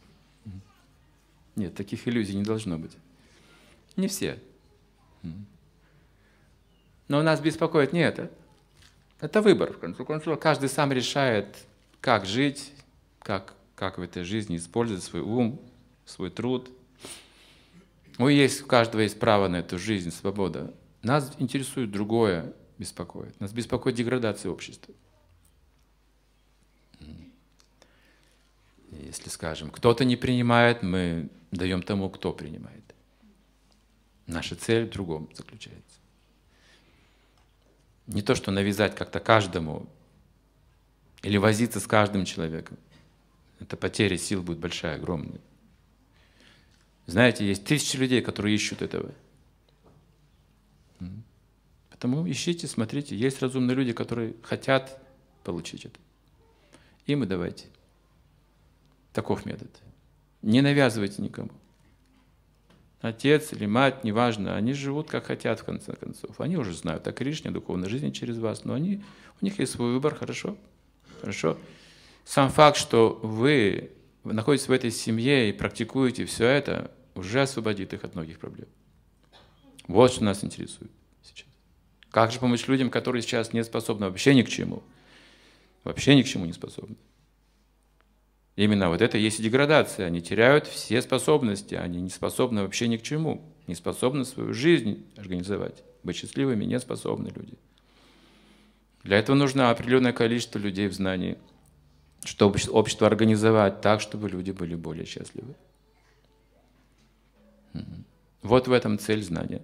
Нет, таких иллюзий не должно быть. Не все. Но нас беспокоит не это. Это выбор, в конце концов. Каждый сам решает, как жить, как в этой жизни использовать свой ум, свой труд. У каждого есть право на эту жизнь, свобода. Нас интересует другое, беспокоит. Нас беспокоит деградация общества. Если, скажем, кто-то не принимает, мы даем тому, кто принимает. Наша цель в другом заключается. Не то, что навязать как-то каждому или возиться с каждым человеком. Это потеря сил будет большая, огромная. Знаете, есть тысячи людей, которые ищут этого. Поэтому ищите, смотрите. Есть разумные люди, которые хотят получить это. Им и давайте. Таков метод. Не навязывайте никому. Отец или мать, неважно, они живут как хотят, в конце концов. Они уже знают о Кришне, о духовной жизни через вас, но у них есть свой выбор, хорошо? Хорошо. Сам факт, что вы находитесь в этой семье и практикуете все это, уже освободит их от многих проблем. Вот что нас интересует сейчас. Как же помочь людям, которые сейчас не способны вообще ни к чему? Вообще ни к чему не способны. Именно вот это и есть деградация. Они теряют все способности, они не способны вообще ни к чему, не способны свою жизнь организовать. Быть счастливыми не способны люди. Для этого нужно определенное количество людей в знании, чтобы общество организовать так, чтобы люди были более счастливы. Вот в этом цель знания.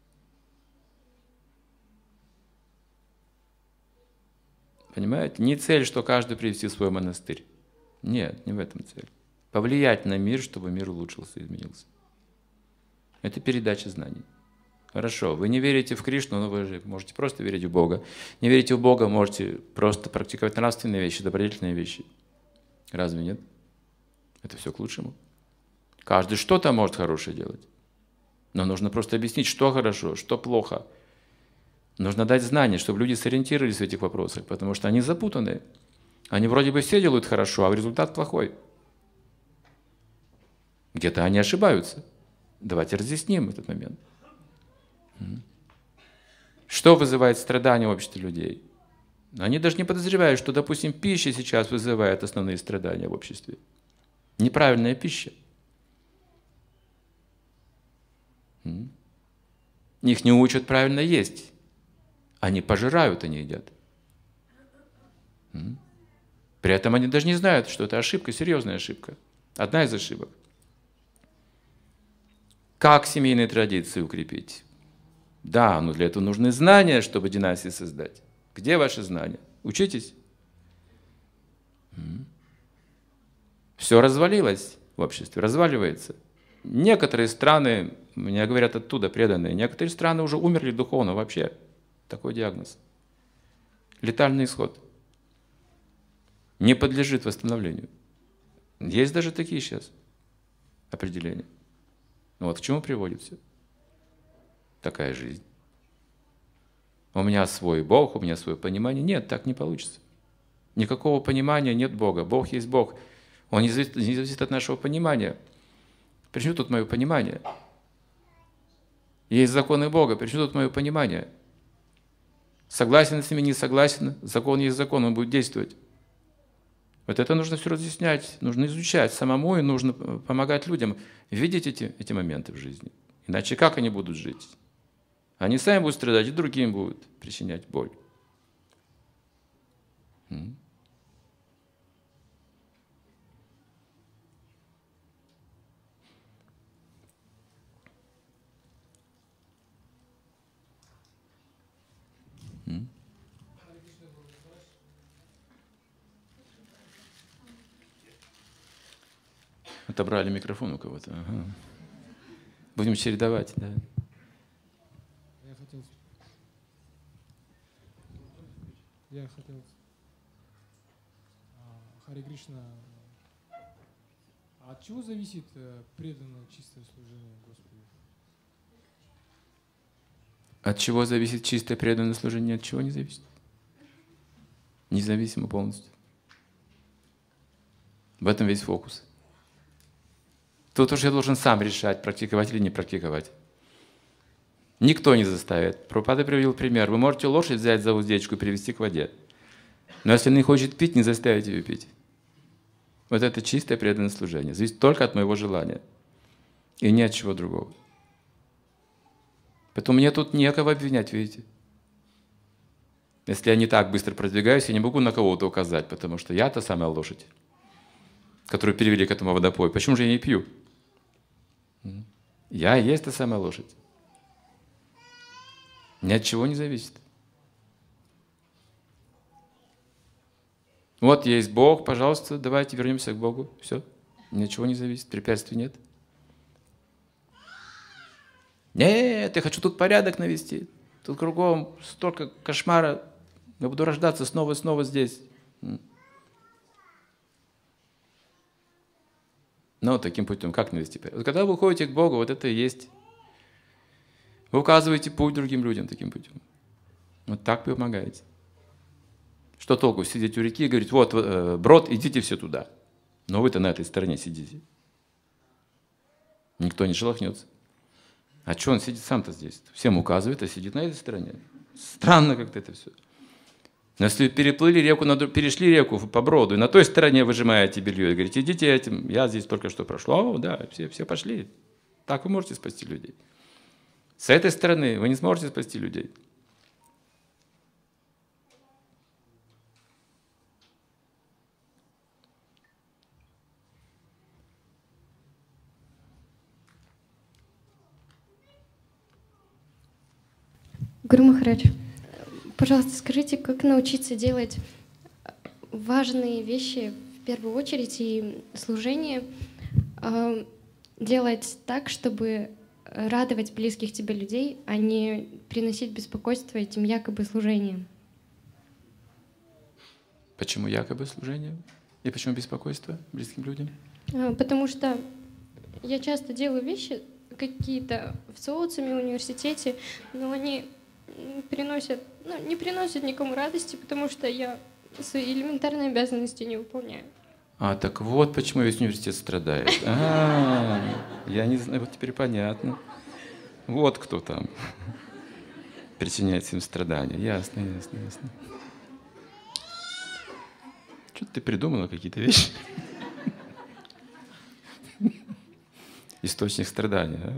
Понимаете? Не цель, что каждый привести в свой монастырь. Нет, не в этом цель. Повлиять на мир, чтобы мир улучшился, изменился. Это передача знаний. Хорошо, вы не верите в Кришну, но вы же можете просто верить в Бога. Не верите в Бога, можете просто практиковать нравственные вещи, добродетельные вещи. Разве нет? Это все к лучшему. Каждый что-то может хорошее делать. Но нужно просто объяснить, что хорошо, что плохо. Нужно дать знания, чтобы люди сориентировались в этих вопросах, потому что они запутаны. Они вроде бы все делают хорошо, а результат плохой. Где-то они ошибаются. Давайте разъясним этот момент. Что вызывает страдания в обществе людей? Они даже не подозревают, что, допустим, пища сейчас вызывает основные страдания в обществе. Неправильная пища. Их не учат правильно есть. Они пожирают, они едят. При этом они даже не знают, что это ошибка, серьезная ошибка. Одна из ошибок. Как семейные традиции укрепить? Да, но для этого нужны знания, чтобы династии создать. Где ваши знания? Учитесь. Все развалилось в обществе, разваливается. Некоторые страны, мне говорят оттуда преданные, некоторые страны уже умерли духовно вообще. Такой диагноз. Летальный исход. Не подлежит восстановлению. Есть даже такие сейчас определения. Вот к чему приводит все. Такая жизнь. У меня свой Бог, у меня свое понимание. Нет, так не получится. Никакого понимания нет Бога. Бог есть Бог. Он не зависит от нашего понимания. Почему тут мое понимание? Есть законы Бога. Почему тут мое понимание? Согласен с ними, не согласен. Закон есть закон, он будет действовать. Вот это нужно все разъяснять, нужно изучать самому, и нужно помогать людям видеть эти моменты в жизни. Иначе как они будут жить? Они сами будут страдать, и другим будут причинять боль. Отобрали микрофон у кого-то. Ага. Будем чередовать, да. Я хотел, Харе Кришна, от чего зависит преданное чистое служение Господу? От чего зависит чистое преданное служение? От чего не зависит? Независимо полностью. В этом весь фокус. Тут уж я должен сам решать, практиковать или не практиковать. Никто не заставит. Прабхупада привел пример. Вы можете лошадь взять за уздечку и привести к воде. Но если она не хочет пить, не заставите ее пить. Вот это чистое преданное служение. Зависит только от моего желания. И ни от чего другого. Поэтому мне тут некого обвинять, видите. Если я не так быстро продвигаюсь, я не могу на кого-то указать, потому что я та самая лошадь, которую перевели к этому водопою. Почему же я не пью? Я и есть та самая лошадь. Ни от чего не зависит. Вот есть Бог, пожалуйста, давайте вернемся к Богу. Все, ни от чего не зависит, препятствий нет. Нет, я хочу тут порядок навести. Тут кругом столько кошмара. Я буду рождаться снова и снова здесь. Но таким путем как навести порядок? Вот когда вы уходите к Богу, вот это и есть. Вы указываете путь другим людям таким путем. Вот так вы помогаете. Что толку сидеть у реки и говорить, вот брод, идите все туда. Но вы-то на этой стороне сидите. Никто не шелохнется. А что он сидит сам-то здесь? Всем указывает, а сидит на этой стороне. Странно как-то это все. Но если переплыли реку, перешли реку по броду, и на той стороне выжимаете белье и говорите, идите этим, я здесь только что прошло, да, все пошли. Так вы можете спасти людей. С этой стороны вы не сможете спасти людей. Гуру Махарадж, пожалуйста, скажите, как научиться делать важные вещи в первую очередь и служение делать так, чтобы радовать близких тебе людей, а не приносить беспокойство этим якобы служением? Почему якобы служение? И почему беспокойство близким людям? Потому что я часто делаю вещи какие-то в социуме, в университете, но они не приносят никому радости, потому что я свои элементарные обязанности не выполняю. Так вот почему весь университет страдает. Я не знаю, вот теперь понятно. Вот кто там причиняет всем страдания. Ясно. Что-то ты придумала какие-то вещи. Источник страдания.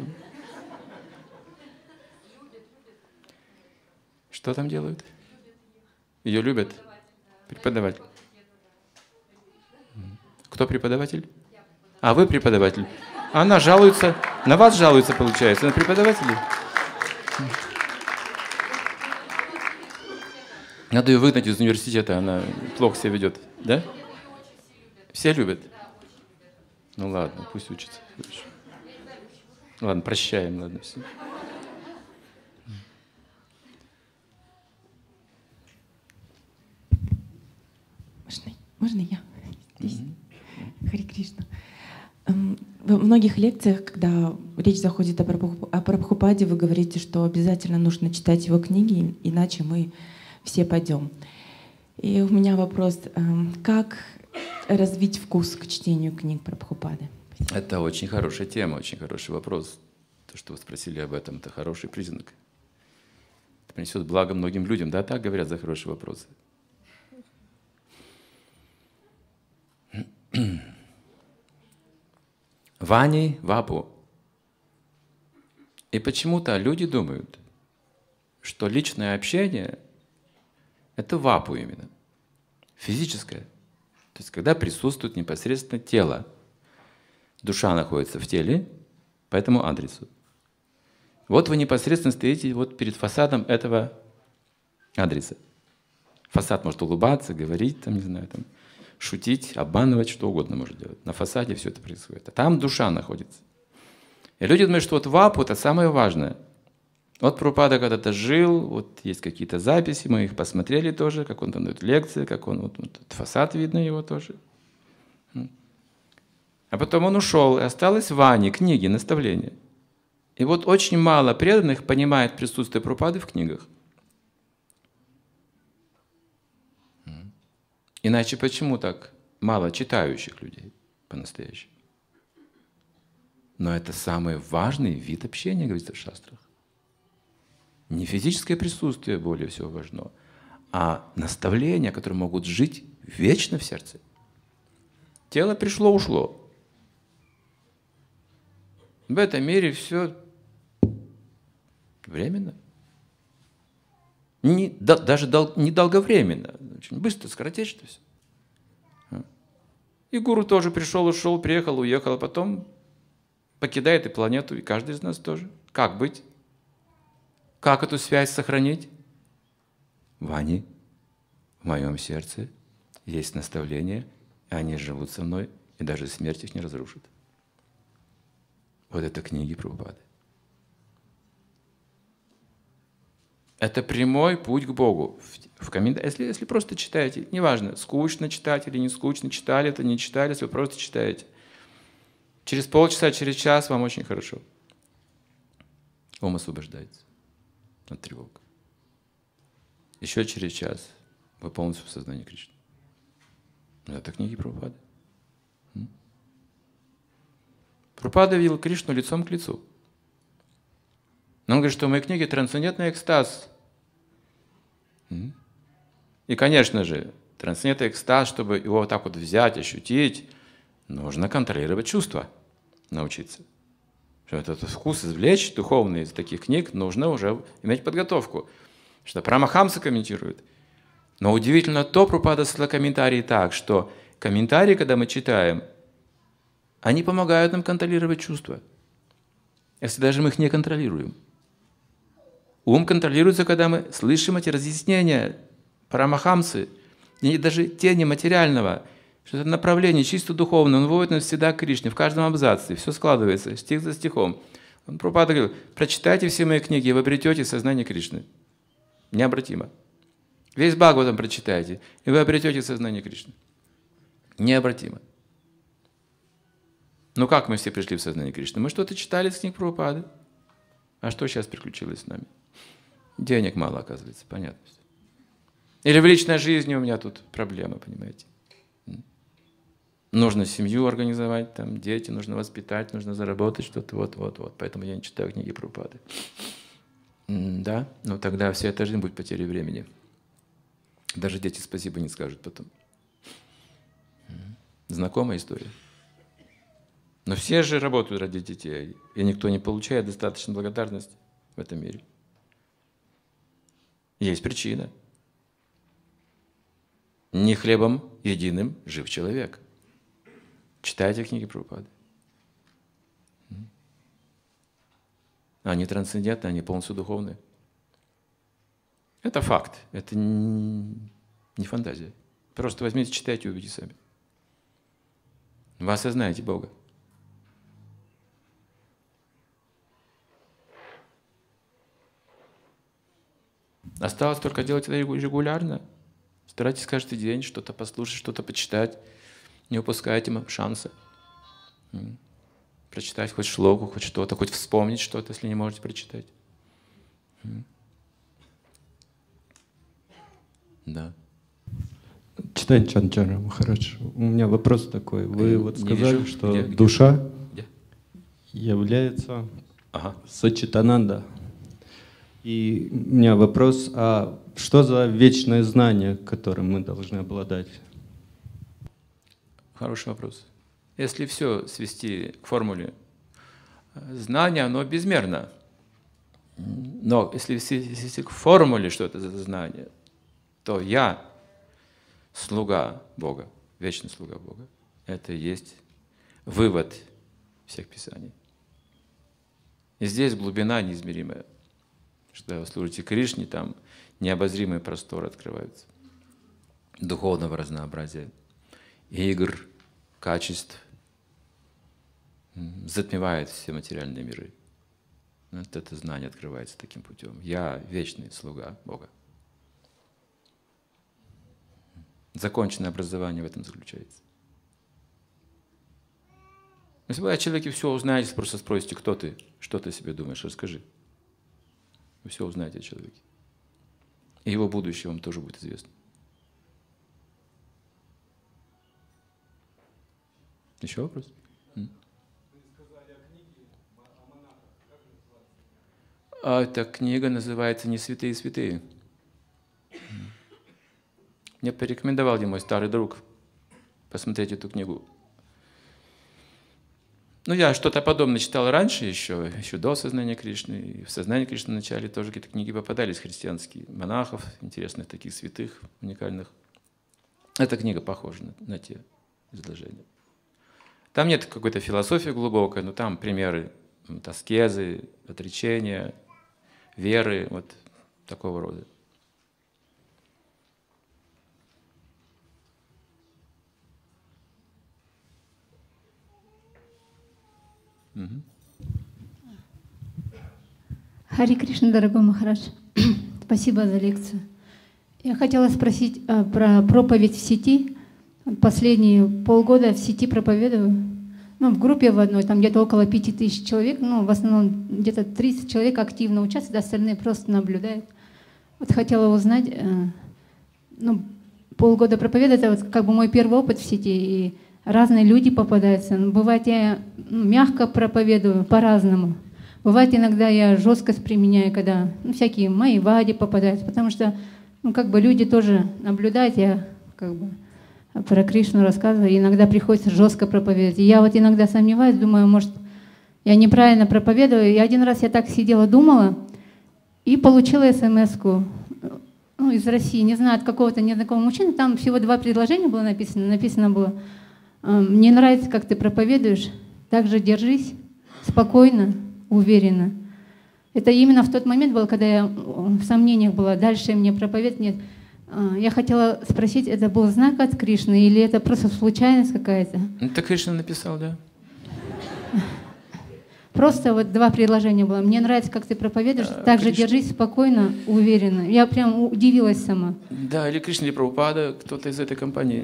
Что там делают? Ее любят? Преподаватель. Кто преподаватель? Вы преподаватель. Она жалуется, на вас жалуется, получается, на преподавателей. Надо ее выгнать из университета, она плохо себя ведет, да? Все любят. Ну ладно, пусть учится. Хорошо. Ладно, прощаем, ладно, все. Можно я? Здесь. Хари Кришна. В многих лекциях, когда речь заходит о Прабхупаде, вы говорите, что обязательно нужно читать его книги, иначе мы все пойдем. И у меня вопрос, как развить вкус к чтению книг Прабхупады? Это очень хорошая тема, очень хороший вопрос. То, что вы спросили об этом, это хороший признак. Это принесет благо многим людям. Да, так говорят за хорошие вопросы. Вани Вапу. И почему-то люди думают, что личное общение — это вапу именно, физическое. То есть когда присутствует непосредственно тело. Душа находится в теле по этому адресу. Вот вы непосредственно стоите вот перед фасадом этого адреса. Фасад может улыбаться, говорить, там, не знаю, там, шутить, обманывать, что угодно может делать. На фасаде все это происходит. А там душа находится. И люди думают, что вот вапу — это самое важное. Вот Прабхупада когда-то жил, вот есть какие-то записи, мы их посмотрели тоже, как он там дает лекции, как он, вот фасад видно его тоже. А потом он ушел, и осталось Вани, книги, наставления. И вот очень мало преданных понимает присутствие Прабхупады в книгах. Иначе почему так мало читающих людей по-настоящему? Но это самый важный вид общения, говорится в шастрах. Не физическое присутствие более всего важно, а наставления, которые могут жить вечно в сердце. Тело пришло, ушло. В этом мире все временно. Даже недолговременно. Очень быстро, скоротечно все. И гуру тоже пришел, ушел, приехал, уехал, а потом покидает и планету, и каждый из нас тоже. Как быть? Как эту связь сохранить? Вани, в моем сердце есть наставления, и они живут со мной, и даже смерть их не разрушит. Вот это книги Прабхупады. Это прямой путь к Богу. Если просто читаете, неважно, скучно читать или не скучно, читали это, не читали, если вы просто читаете. Через полчаса, через час вам очень хорошо. Ум освобождается от тревог. Еще через час вы полностью в сознании Кришны. Это книги Прабхупады. Прабхупада видел Кришну лицом к лицу. Но он говорит, что в моей книге трансцендентный экстаз. И, конечно же, трансцендентный экстаз, чтобы его вот так вот взять, ощутить, нужно контролировать чувства, научиться. Что этот вкус извлечь духовный из таких книг, нужно уже иметь подготовку. Что Парамахамса комментирует. Но удивительно то, Прабхупада сказал комментарии так, что комментарии, когда мы читаем, они помогают нам контролировать чувства, если даже мы их не контролируем. Ум контролируется, когда мы слышим эти разъяснения Парамахамсы, и даже тени материального, что это направление чисто духовное, он выводит нас всегда к Кришне, в каждом абзаце, все складывается, стих за стихом. Прабхупада говорил, прочитайте все мои книги, и вы обретете сознание Кришны. Необратимо. Весь Бхагаватам прочитайте, и вы обретете сознание Кришны. Необратимо. Ну как мы все пришли в сознание Кришны? Мы что-то читали с книг Прабхупады. А что сейчас приключилось с нами? Денег мало, оказывается, понятно. Или в личной жизни у меня тут проблемы, понимаете? Нужно семью организовать, там, дети, нужно воспитать, нужно заработать что-то, вот. Поэтому я не читаю книги Прабхупады. Да, но тогда вся эта жизнь будет потерей времени. Даже дети спасибо не скажут потом. Знакомая история. Но все же работают ради детей, и никто не получает достаточно благодарности в этом мире. Есть причина. Не хлебом единым жив человек. Читайте книги Прабхупады. Они трансцендентные, они полностью духовные. Это факт, это не фантазия. Просто возьмите, читайте и увидите сами. Вы осознаете Бога. Осталось только делать это регулярно. Старайтесь каждый день что-то послушать, что-то почитать. Не упускайте шанса. Прочитать хоть шлоку, хоть что-то, хоть вспомнить что-то, если не можете прочитать. Да. Читань Чанчара Махарадж, у меня вопрос такой. Вы вот сказали, вижу. что Где? душа Где? является Ага. Сачитананда. И у меня вопрос, а что за вечное знание, которым мы должны обладать? Хороший вопрос. Если все свести к формуле, знание, оно безмерно. Но если свести к формуле, что это за знание, то я слуга Бога, вечный слуга Бога. Это и есть вывод всех писаний. И здесь глубина неизмеримая. Что вы служите Кришне, там необозримые просторы открываются. Духовного разнообразия, игр, качеств. Затмевает все материальные миры. Вот это знание открывается таким путем. Я вечный слуга Бога. Законченное образование в этом заключается. Если вы о человеке все узнаете, просто спросите, кто ты, что ты о себе думаешь, расскажи. Вы все узнаете о человеке. И его будущее вам тоже будет известно. Еще вопрос? А эта книга называется «Не святые святые». Мне порекомендовал один мой старый друг посмотреть эту книгу. Ну, я что-то подобное читал раньше еще до сознания Кришны. И в сознании Кришны в начале тоже какие-то книги попадались христианские, монахов, интересных таких святых, уникальных. Эта книга похожа на те изложения. Там нет какой-то философии глубокой, но там примеры аскезы, отречения, веры, вот такого рода. Хари Кришна, дорогой Махарадж, спасибо за лекцию. Я хотела спросить про проповедь в сети. Последние полгода в сети проповедую. Ну, в группе в одной, там где-то около 5000 человек, ну, в основном где-то 30 человек активно участвуют, остальные просто наблюдают. Вот хотела узнать, ну, полгода проповедовать, это вот как бы мой первый опыт в сети, и разные люди попадаются. Бывает, я мягко проповедую, по-разному. Бывает, иногда я жесткость применяю, когда всякие майявади попадаются, потому что, ну, как бы люди тоже наблюдают, я как бы про Кришну рассказываю, и иногда приходится жестко проповедовать. И я вот иногда сомневаюсь, думаю, может, я неправильно проповедую. И один раз я так сидела, думала, и получила смс-ку, ну, из России, не знаю, от какого-то незнакомого мужчины, там всего 2 предложения было написано. Написано было: «Мне нравится, как ты проповедуешь, так же держись, спокойно, уверенно». Это именно в тот момент был, когда я в сомнениях была, дальше мне проповедовать нет. Я хотела спросить, это был знак от Кришны или это просто случайность какая-то? Это Кришна написал, да. Просто вот 2 предложения было. Мне нравится, как ты проповедуешь, так же держись спокойно, уверенно. Я прям удивилась сама. Да, или Кришна, или Прабхупада, кто-то из этой компании.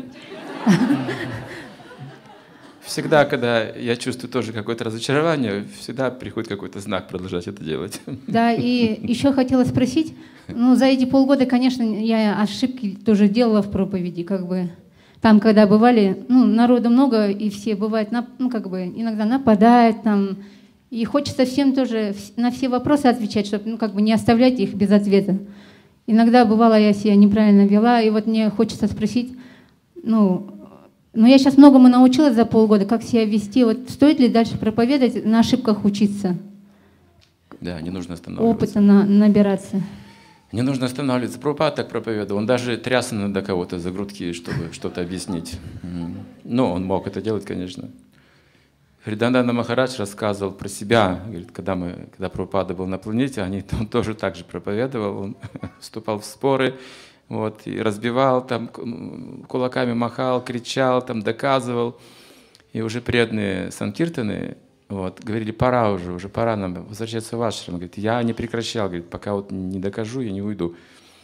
Всегда, когда я чувствую тоже какое-то разочарование, всегда приходит какой-то знак продолжать это делать. Да, и еще хотела спросить, ну, за эти полгода, конечно, я ошибки тоже делала в проповеди, как бы. Там, когда бывали, ну, народу много, и все бывают, ну, как бы, иногда нападают там, и хочется всем тоже на все вопросы отвечать, чтобы, ну, как бы не оставлять их без ответа. Иногда бывало, я себя неправильно вела, и вот мне хочется спросить, ну, я сейчас многому научилась за полгода, как себя вести. Вот стоит ли дальше проповедовать, на ошибках учиться? Да, не нужно останавливаться. Опыта набираться. Не нужно останавливаться. Прабхупада так проповедовал. Он даже тряс иногда кого-то за грудки, чтобы что-то объяснить. Ну, он мог это делать, конечно. Хридананда Махарадж рассказывал про себя. Говорит, когда Прабхупада был на планете, он тоже так же проповедовал. Он вступал в споры. Вот, и разбивал, там, кулаками махал, кричал, там, доказывал. И уже преданные санкиртаны вот, говорили, пора уже пора нам возвращаться в ашрам. Говорит, я не прекращал, говорит, пока вот не докажу, я не уйду.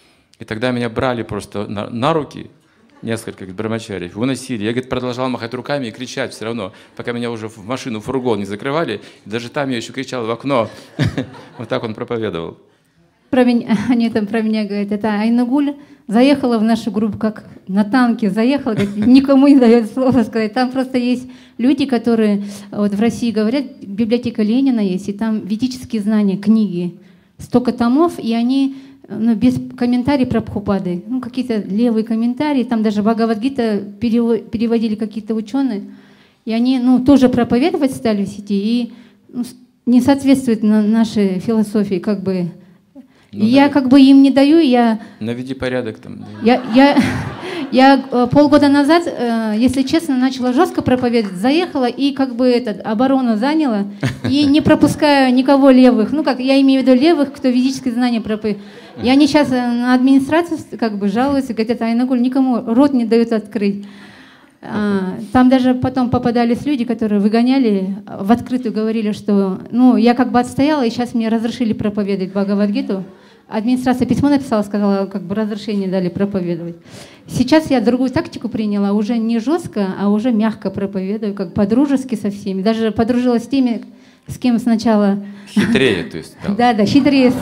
И тогда меня брали просто на руки, несколько брамачариев, выносили. Я, говорит, продолжал махать руками и кричать все равно, пока меня уже в машину, в фургон не закрывали. Даже там я еще кричал в окно. Вот так он проповедовал. Они там про меня говорят, это Айнагуль заехала в нашу группу, как на танке заехала, никому не дает слова сказать. Там просто есть люди, которые вот в России говорят, библиотека Ленина есть, и там ведические знания, книги, столько томов, и они без комментариев про Прабхупады, какие-то левые комментарии, там даже Бхагавад-гита переводили какие-то ученые, и они тоже проповедовать стали в сети, и не соответствует нашей философии, как бы. Я как бы им не даю, наведи порядок там. Я полгода назад, если честно, начала жестко проповедовать, заехала и как бы оборону заняла, и не пропускаю никого левых, я имею в виду левых, кто физические знания проповедует. И они сейчас на администрацию как бы жалуются, говорят, Айнагуль никому рот не дают открыть. Там даже потом попадались люди, которые выгоняли, в открытую говорили, что я как бы отстояла, и сейчас мне разрешили проповедовать Бхагавад-гиту. Администрация письмо написала, сказала, как бы разрешение дали проповедовать. Сейчас я другую тактику приняла, уже не жестко, а уже мягко проповедую, как по-дружески со всеми. Даже подружилась с теми, с кем сначала... Хитрее, то есть. Да, хитрее.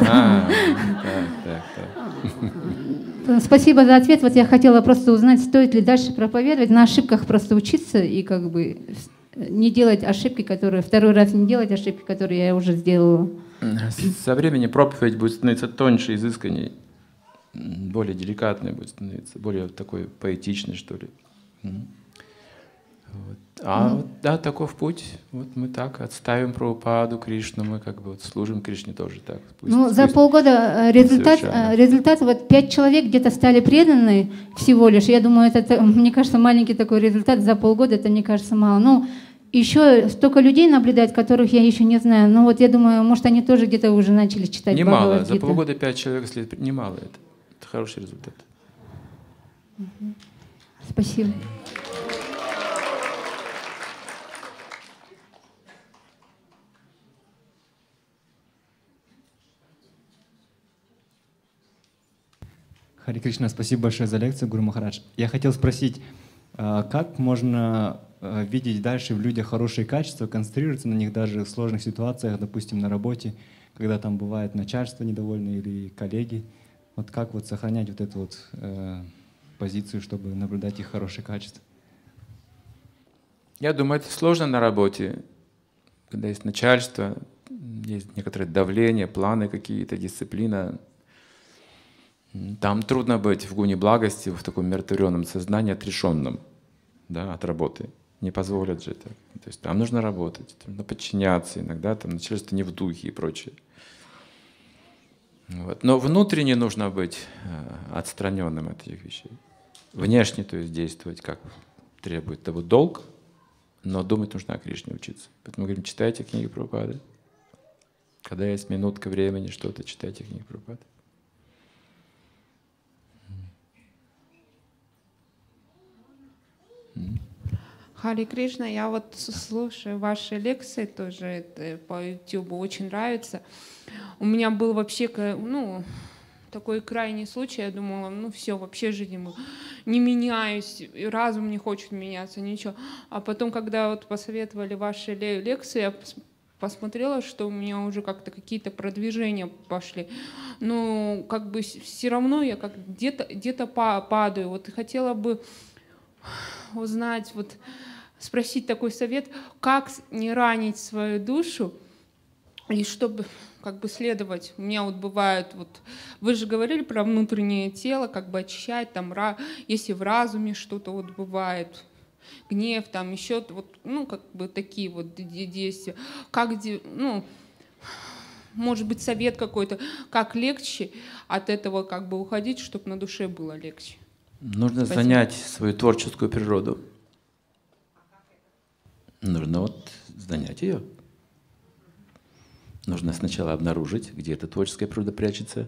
Спасибо за ответ. Вот я хотела просто узнать, стоит ли дальше проповедовать, на ошибках просто учиться и как бы не делать ошибки, второй раз не делать ошибки, которые я уже сделала. Со временем проповедь будет становиться тоньше, изысканней, более деликатной будет становиться, более такой поэтичной, что ли. Вот. Да, таков путь. Вот мы так отставим Прабхупаду, Кришну, мы как бы служим Кришне тоже так. За полгода результат, вот 5 человек где-то стали преданы всего лишь. Я думаю, это, мне кажется, маленький такой результат за полгода, это, мне кажется, мало. Еще столько людей наблюдать, которых я еще не знаю. Но вот я думаю, может, они тоже где-то уже начали читать. Немало. За полгода 5 человек, если немало, это хороший результат. Спасибо. Хари Кришна, спасибо большое за лекцию, Гуру Махарадж. Я хотел спросить, как можно видеть дальше в людях хорошие качества, концентрироваться на них даже в сложных ситуациях, допустим, на работе, когда там бывает начальство недовольно или коллеги. Вот как вот сохранять вот эту вот позицию, чтобы наблюдать их хорошие качества? Я думаю, это сложно на работе, когда есть начальство, есть некоторое давление, планы какие-то, дисциплина. Там трудно быть в гуне благости, в таком умиротворенном сознании, отрешенном, да, от работы. Не позволят же так. То есть там нужно работать, нужно подчиняться, иногда там начальство не в духе и прочее. Вот. Но внутренне нужно быть отстраненным от этих вещей. Внешне, то есть действовать, как требует того долг, но думать нужно о Кришне, учиться. Поэтому мы говорим, читайте книги Прабхупады. Когда есть минутка времени, что-то читайте книги Прабхупады. Хари Кришна, я вот слушаю ваши лекции тоже это по YouTube, очень нравится. У меня был вообще, такой крайний случай, я думала, все, вообще жизнь не меняюсь, и разум не хочет меняться, ничего. А потом, когда вот посоветовали ваши лекции, я посмотрела, что у меня уже как-то какие-то продвижения пошли. Но как бы все равно я как где-то падаю. Вот и хотела бы узнать, спросить такой совет, как не ранить свою душу, и чтобы как бы следовать. У меня бывает, вы же говорили про внутреннее тело, как бы очищать, там, если в разуме что-то бывает, гнев, там еще, как бы такие действия. Как, может быть, совет какой-то, как легче от этого как бы уходить, чтобы на душе было легче. Нужно занять свою творческую природу. Нужно занять ее. Нужно сначала обнаружить, где эта творческая природа прячется,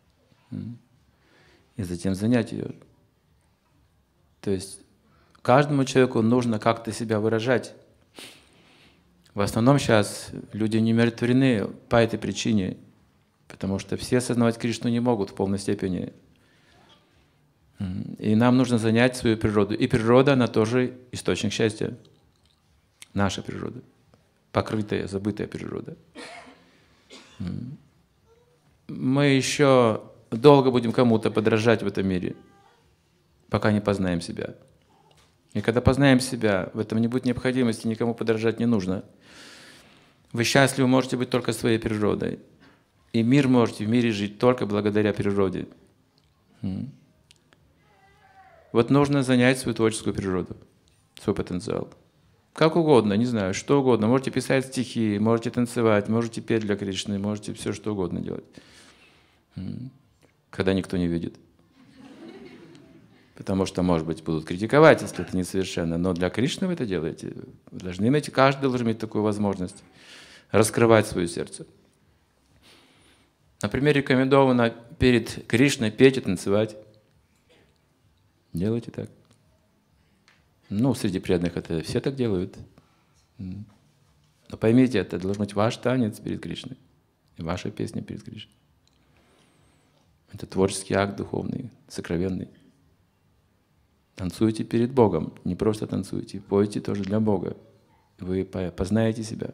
и затем занять ее. То есть каждому человеку нужно как-то себя выражать. В основном сейчас люди не умиротворены по этой причине, потому что все осознавать Кришну не могут в полной степени. И нам нужно занять свою природу. И природа, она тоже источник счастья. Наша природа. Покрытая, забытая природа. Мы еще долго будем кому-то подражать в этом мире, пока не познаем себя. И когда познаем себя, в этом не будет необходимости, никому подражать не нужно. Вы счастливы можете быть только своей природой. И мир можете в мире жить только благодаря природе. Вот нужно занять свою творческую природу, свой потенциал. Как угодно, не знаю, что угодно. Можете писать стихи, можете танцевать, можете петь для Кришны, можете все что угодно делать. Когда никто не видит. Потому что, может быть, будут критиковать, если это несовершенно. Но для Кришны вы это делаете. Вы должны иметь, каждый должен иметь такую возможность раскрывать свое сердце. Например, рекомендовано перед Кришной петь и танцевать. Делайте так. Ну, среди преданных это все так делают. Но поймите, это должен быть ваш танец перед Кришной. И ваша песня перед Кришной. Это творческий акт духовный, сокровенный. Танцуйте перед Богом, не просто танцуйте, пойте тоже для Бога. Вы познаете себя.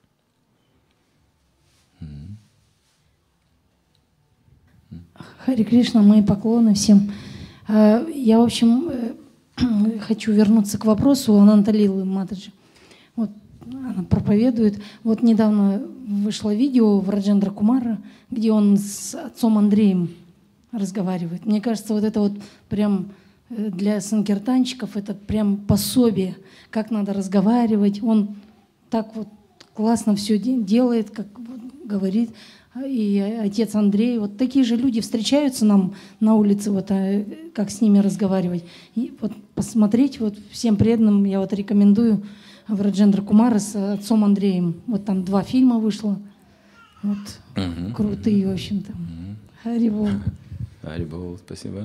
Хари Кришна, мои поклоны всем. Я, в общем, хочу вернуться к вопросу Ананта Лилы Матаджи. Вот она проповедует. Вот недавно вышло видео в Раджендра Кумара, где он с отцом Андреем разговаривает. Мне кажется, вот это вот прям для санкиртанщиков это прям пособие, как надо разговаривать. Он так вот классно все делает, как говорит. И отец Андрей, вот такие же люди встречаются нам на улице, вот, как с ними разговаривать. И вот посмотреть, вот всем преданным я вот рекомендую в Раджендра Кумара с отцом Андреем. Вот там 2 фильма вышло. Вот, крутые, в общем-то. Харибол. Харибол, спасибо.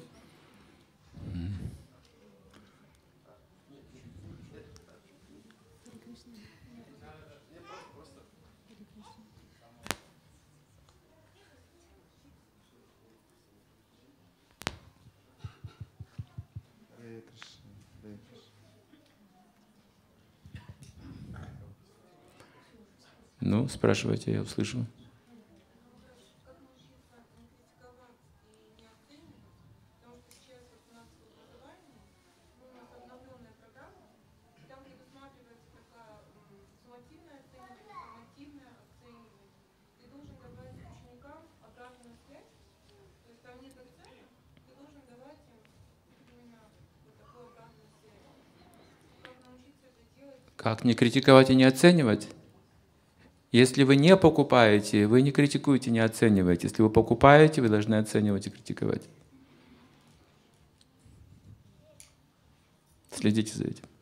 Ну, спрашивайте, я услышу. Как не критиковать и не оценивать? Если вы не покупаете, вы не критикуете, не оцениваете. Если вы покупаете, вы должны оценивать и критиковать. Следите за этим.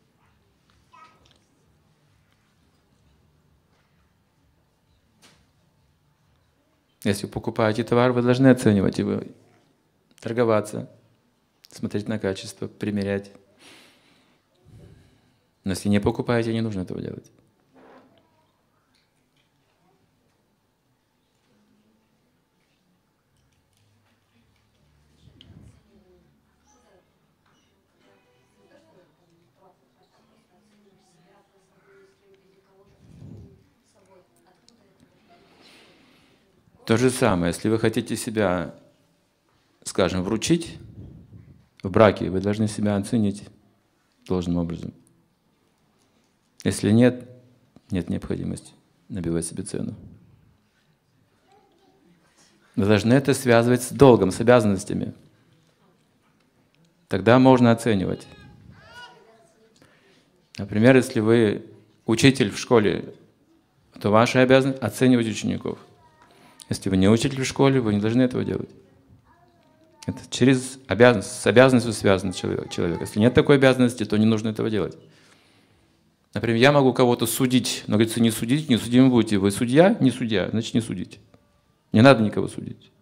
Если вы покупаете товар, вы должны оценивать его, торговаться, смотреть на качество, примерять. Но если не покупаете, не нужно этого делать. То же самое, если вы хотите себя, скажем, вручить в браке, вы должны себя оценить должным образом. Если нет, нет необходимости набивать себе цену. Вы должны это связывать с долгом, с обязанностями. Тогда можно оценивать. Например, если вы учитель в школе, то ваша обязанность — оценивать учеников. Если вы не учитель в школе, вы не должны этого делать. Это через обязанность, с обязанностью связан человек. Если нет такой обязанности, то не нужно этого делать. Например, я могу кого-то судить, но говорится, не судите, не судимы будете. Вы судья, значит не судите. Не надо никого судить.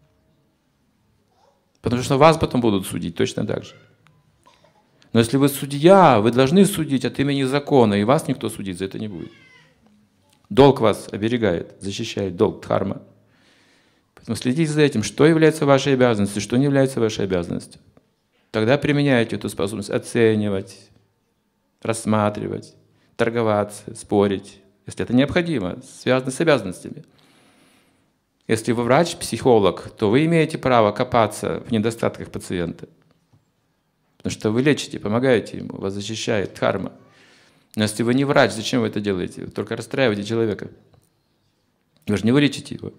Потому что вас потом будут судить точно так же. Но если вы судья, вы должны судить от имени закона, и вас никто судить за это не будет. Долг вас оберегает, защищает, долг, дхарма. Поэтому следите за этим, что является вашей обязанностью, что не является вашей обязанностью. Тогда применяйте эту способность оценивать, рассматривать, торговаться, спорить, если это необходимо, связано с обязанностями. Если вы врач-психолог, то вы имеете право копаться в недостатках пациента. Потому что вы лечите, помогаете ему, вас защищает дхарма. Но если вы не врач, зачем вы это делаете? Вы только расстраиваете человека. Вы же не вылечите его.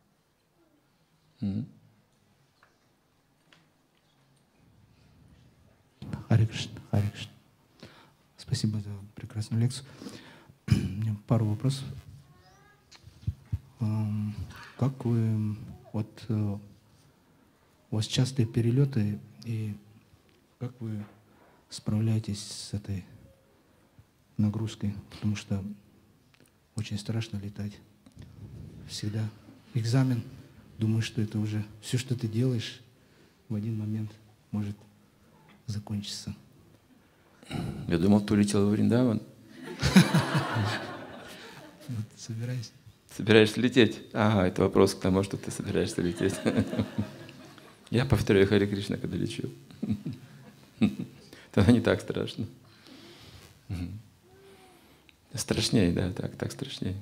Харе Кришна, Харе Кришна. Спасибо за прекрасную лекцию. У меня пару вопросов. Как вы, вот у вас частые перелеты, и как вы справляетесь с этой нагрузкой? Потому что очень страшно летать. Всегда экзамен. Думаешь, что это уже все, что ты делаешь, в один момент может закончиться. Я думал, ты улетел в Вриндаван. Собираюсь. Собираешься лететь? Ага, это вопрос к тому, что ты собираешься лететь. Я повторяю Харе Кришна, когда лечу. Тогда не так страшно. Страшнее, да, так страшнее.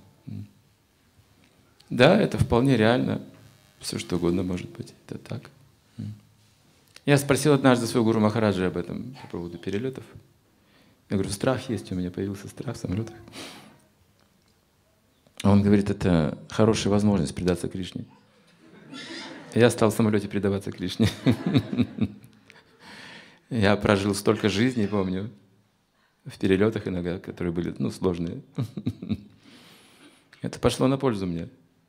Да, это вполне реально. Все что угодно может быть. Это так. Я спросил однажды своего гуру Махараджа об этом по поводу перелетов. Я говорю, страх есть, у меня появился страх в самолетах. Он говорит, это хорошая возможность предаться Кришне. Я стал в самолете предаваться Кришне. Я прожил столько жизней, помню, в перелетах иногда, которые были сложные. Это пошло на пользу мне.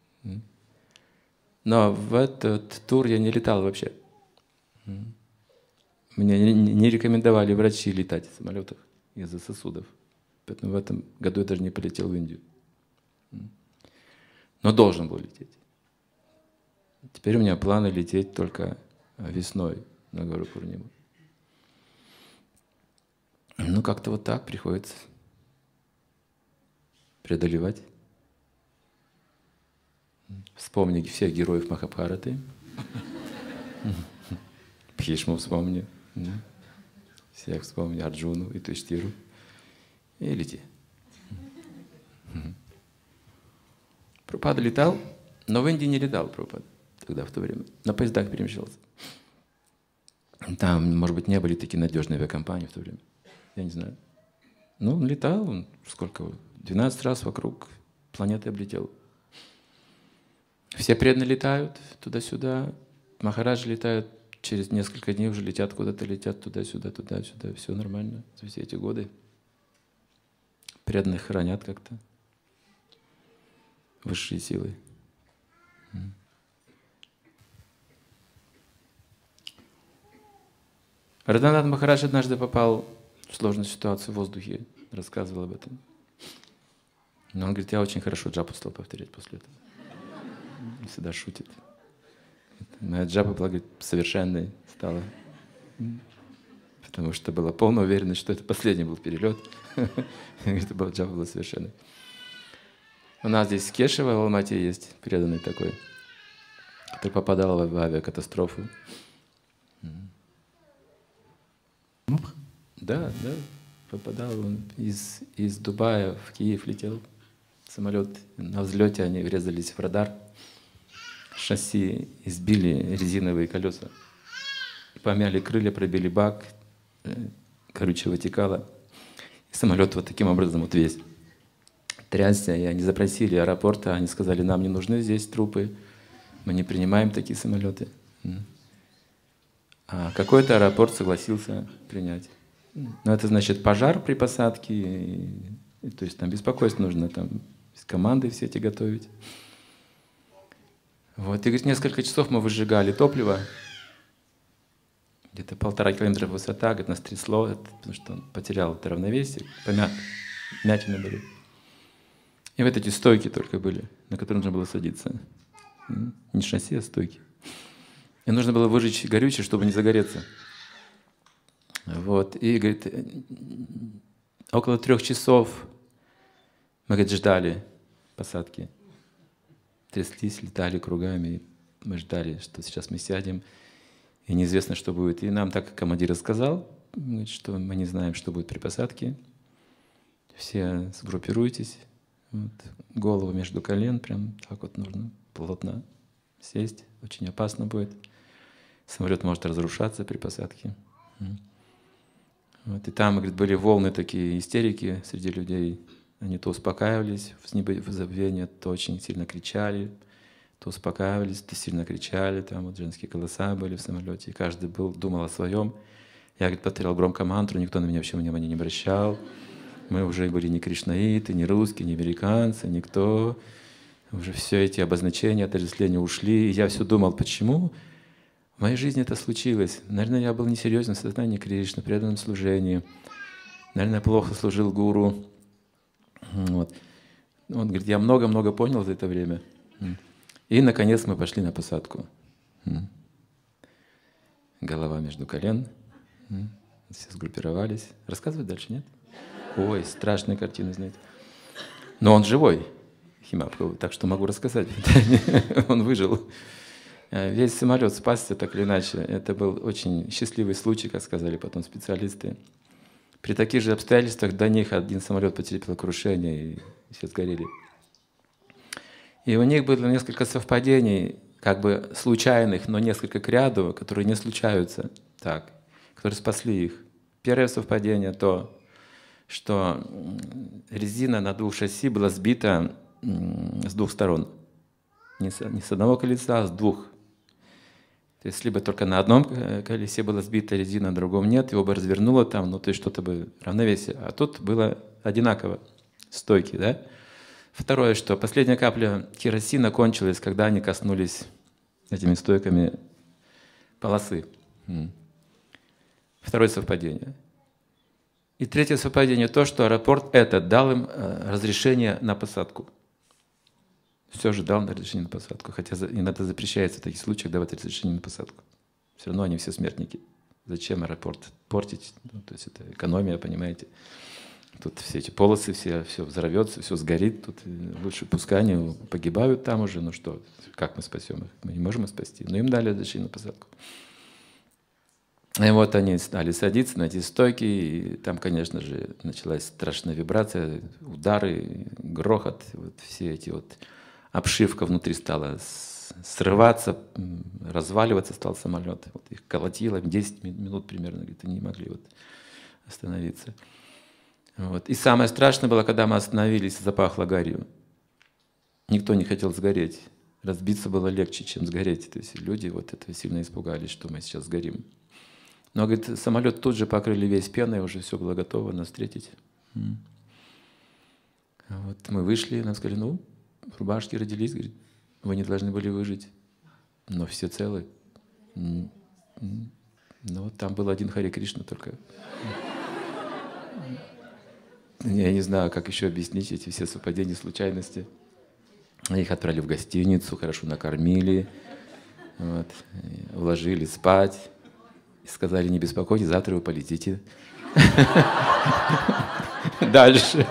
Но в этот тур я не летал вообще. Мне не рекомендовали врачи летать в самолетах из-за сосудов. Поэтому в этом году я даже не полетел в Индию. Но должен был лететь. Теперь у меня планы лететь только весной на гору Пурниму. Ну, как-то вот так приходится преодолевать. Вспомни всех героев Махабхараты. Бхишму вспомни. Всех вспомни, Арджуну и Юдхиштиру. И лети. Прабхупада летал, но в Индии не летал Прабхупада тогда, в то время. На поездах перемещался. Там, может быть, не были такие надежные авиакомпании в то время. Я не знаю. Ну, он летал, он сколько? 12 раз вокруг планеты облетел. Все преданные летают туда-сюда. Махараджи летают, через несколько дней уже летят куда-то, летят туда-сюда, туда-сюда. Все нормально за все эти годы. Преданных хранят как-то. Высшие силы. Радханат Махарадж однажды попал в сложную ситуацию в воздухе, рассказывал об этом. Но он говорит, я очень хорошо джапу стал повторять после этого. Он всегда шутит. Моя джапа была, говорит, совершенной стала. Потому что была полная уверенность, что это последний был перелет. Джапа была совершенной. У нас здесь в Кешево, в Алмате есть преданный такой, который попадал в авиакатастрофу. Да, попадал. Он из Дубая в Киев летел. Самолет, на взлете они врезались в радар. Шасси избили резиновые колеса. Помяли крылья, пробили бак, горючее вытекало. И самолет вот таким образом вот весь трясся. И они запросили аэропорта, они сказали, нам не нужны здесь трупы, мы не принимаем такие самолеты. А какой-то аэропорт согласился принять. Но это значит пожар при посадке, то есть там беспокойство нужно, там команды все эти готовить. Вот, и говорит, несколько часов мы выжигали топливо, где-то 1,5 километра высота, говорит, нас трясло, потому что он потерял это равновесие, вмятины были. И вот эти стойки только были, на которые нужно было садиться. Не шасси, а стойки. И нужно было выжечь горючее, чтобы не загореться. Вот. И, говорит, около 3 часов мы, говорит, ждали посадки. Тряслись, летали кругами. Мы ждали, что сейчас мы сядем. и неизвестно, что будет. И нам так командир сказал, что мы не знаем, что будет при посадке. Все сгруппируйтесь, вот, голову между колен, прям так вот нужно плотно сесть, очень опасно будет. Самолет может разрушаться при посадке. Вот, и там, говорит, были волны такие, истерики среди людей. Они то успокаивались в забвении, то очень сильно кричали, то успокаивались, то сильно кричали. Там вот женские голоса были в самолете, и каждый думал о своем. Я, говорит, повторял громко мантру, никто на меня вообще внимания не обращал. Мы уже были не кришнаиты, не русские, не американцы, никто. Уже все эти обозначения, отождествления ушли. И я все думал, почему в моей жизни это случилось. Наверное, я был несерьезен в сознании Кришны, в преданном служении. Наверное, плохо служил гуру. Вот. Он говорит, я много-много понял за это время. И, наконец, мы пошли на посадку. Голова между колен. Все сгруппировались. Рассказывать дальше, нет? Ой, страшная картина, знаете. Но он живой, Химапков, так что могу рассказать. Он выжил. Весь самолет спасся, так или иначе. Это был очень счастливый случай, как сказали потом специалисты. При таких же обстоятельствах до них один самолет потерпел крушение, и все сгорели. И у них было несколько совпадений, как бы случайных, но несколько к ряду, которые не случаются так, которые спасли их. Первое совпадение то, что резина на двух шасси была сбита с двух сторон. Не с одного колеса, а с двух. То есть либо только на одном колесе была сбита резина, на другом нет, его бы развернуло там, ну то есть что-то бы равновесие. А тут было одинаково, стойки, да? Второе, что последняя капля керосина кончилась, когда они коснулись этими стойками полосы. Второе совпадение. И третье совпадение то, что аэропорт этот дал им разрешение на посадку. Все же дал разрешение на посадку, хотя иногда запрещается в таких случаях давать разрешение на посадку. Все равно они все смертники. Зачем аэропорт портить? Ну, то есть это экономия, понимаете. Тут все эти полосы, все взорвется, все сгорит. Тут лучше пускай они погибают там уже. Ну что, как мы спасем их? Мы не можем их спасти. Но им дали разрешение на посадку. И вот они стали садиться на эти стойки, и там, конечно же, началась страшная вибрация, удары, грохот, вот все эти вот обшивка внутри стала срываться, разваливаться стал самолет. Вот их колотило 10 минут примерно, где-то не могли вот остановиться. Вот. И самое страшное было, когда мы остановились, запахло гарью. Никто не хотел сгореть. Разбиться было легче, чем сгореть. То есть люди вот этого сильно испугались, что мы сейчас сгорим. Но, говорит, самолет тут же покрыли весь пеной, уже все было готово нас встретить. Вот мы вышли, нам сказали, ну, в рубашке родились, говорит, вы не должны были выжить, но все целы. Ну, вот там был один Харе Кришна только. Я не знаю, как еще объяснить эти все совпадения, случайности. Их отправили в гостиницу, хорошо накормили, вот, уложили спать. И сказали, не беспокойтесь, завтра вы полетите. Дальше.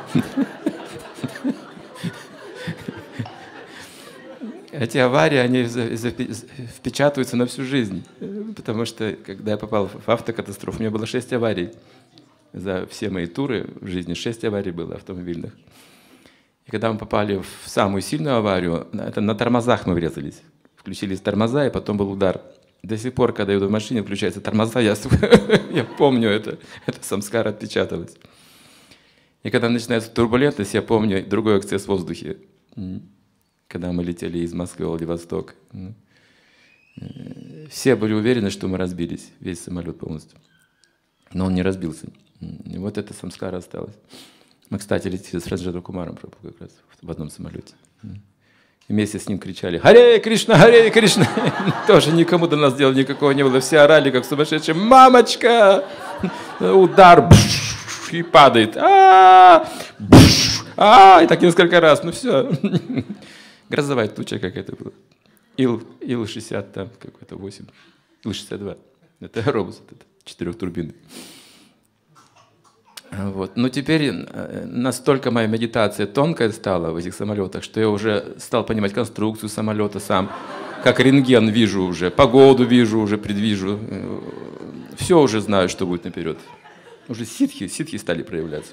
Эти аварии, они впечатываются на всю жизнь. Потому что, когда я попал в автокатастрофу, у меня было 6 аварий. За все мои туры в жизни 6 аварий было автомобильных. И когда мы попали в самую сильную аварию, это на тормозах мы врезались. Включились тормоза, и потом был удар. До сих пор, когда я иду в машине, включаются тормоза, я помню это самскара отпечаталось. И когда начинается турбулентность, я помню другой эксцесс в воздухе. Когда мы летели из Москвы в Владивосток. Все были уверены, что мы разбились, весь самолет полностью. Но он не разбился. И вот эта самскара осталась. Мы, кстати, летели с Раджендра Кумаром как раз в одном самолете. И вместе с ним кричали «Харе Кришна, Харе Кришна!» Тоже никому до нас дела никакого не было. Все орали, как сумасшедшие «Мамочка!» Удар, и падает. И так несколько раз. Ну все. Грозовая туча какая-то была. Ил-60 там какой-то 8. Ил-62. Это робус, это 4-турбинный. Вот. Но теперь настолько моя медитация тонкая стала в этих самолетах, что я уже стал понимать конструкцию самолета сам. как рентген вижу уже, погоду вижу уже, предвижу. Все уже знаю, что будет наперед. Уже ситхи стали проявляться.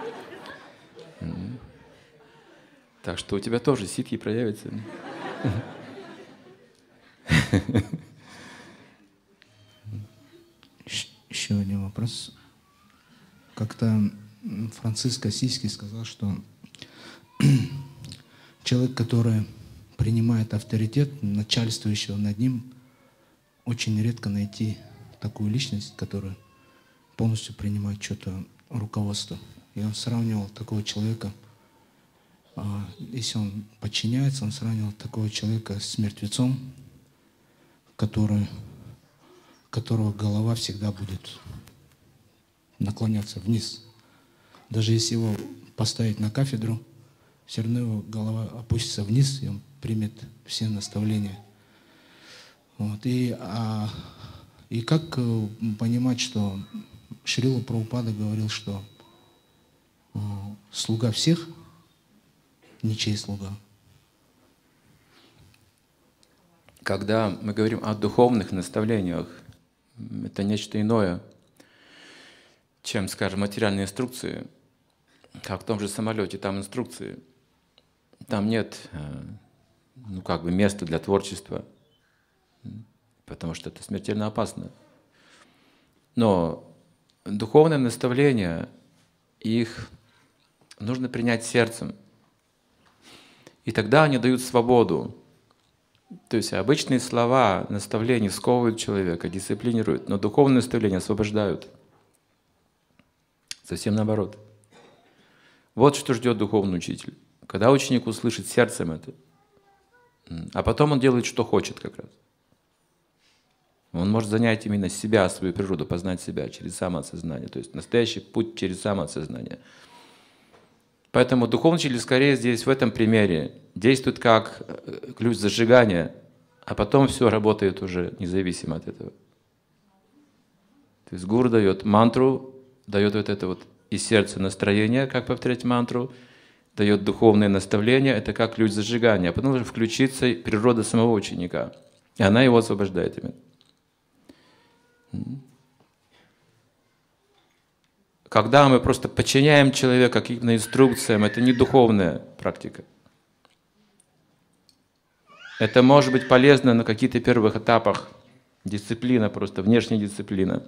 Так что у тебя тоже ситхи проявятся. Еще один вопрос. Как-то Франциск Ассизский сказал, что человек, который принимает авторитет начальствующего над ним, очень редко найти такую личность, которая полностью принимает что-то руководство. И он сравнивал такого человека, если он подчиняется, он сравнивал такого человека с мертвецом, которого голова всегда будет наклоняться вниз. Даже если его поставить на кафедру, все равно его голова опустится вниз, и он примет все наставления. Вот. И как понимать, что Шрила Прабхупада говорил, что слуга всех, ничей слуга? Когда мы говорим о духовных наставлениях, это нечто иное, чем, скажем, материальные инструкции. Как в том же самолете, там инструкции. Там нет, места для творчества, потому что это смертельно опасно. Но духовные наставления, их нужно принять сердцем. И тогда они дают свободу. То есть обычные слова, наставления сковывают человека, дисциплинируют, но духовные наставления освобождают. Совсем наоборот. Вот что ждет духовный учитель. Когда ученик услышит сердцем это, а потом он делает, что хочет как раз. Он может занять именно себя, свою природу, познать себя через самоосознание. То есть настоящий путь через самоосознание. Поэтому духовный учитель скорее здесь, в этом примере, действует как ключ зажигания, а потом все работает уже независимо от этого. То есть гуру дает мантру, дает вот это вот из сердца настроение, как повторять мантру, дает духовное наставление, это как ключ зажигания, а потом уже включится природа самого ученика, и она его освобождает именно. Когда мы просто подчиняем человека каким-то инструкциям, это не духовная практика. Это может быть полезно на каких-то первых этапах, дисциплина, просто внешняя дисциплина.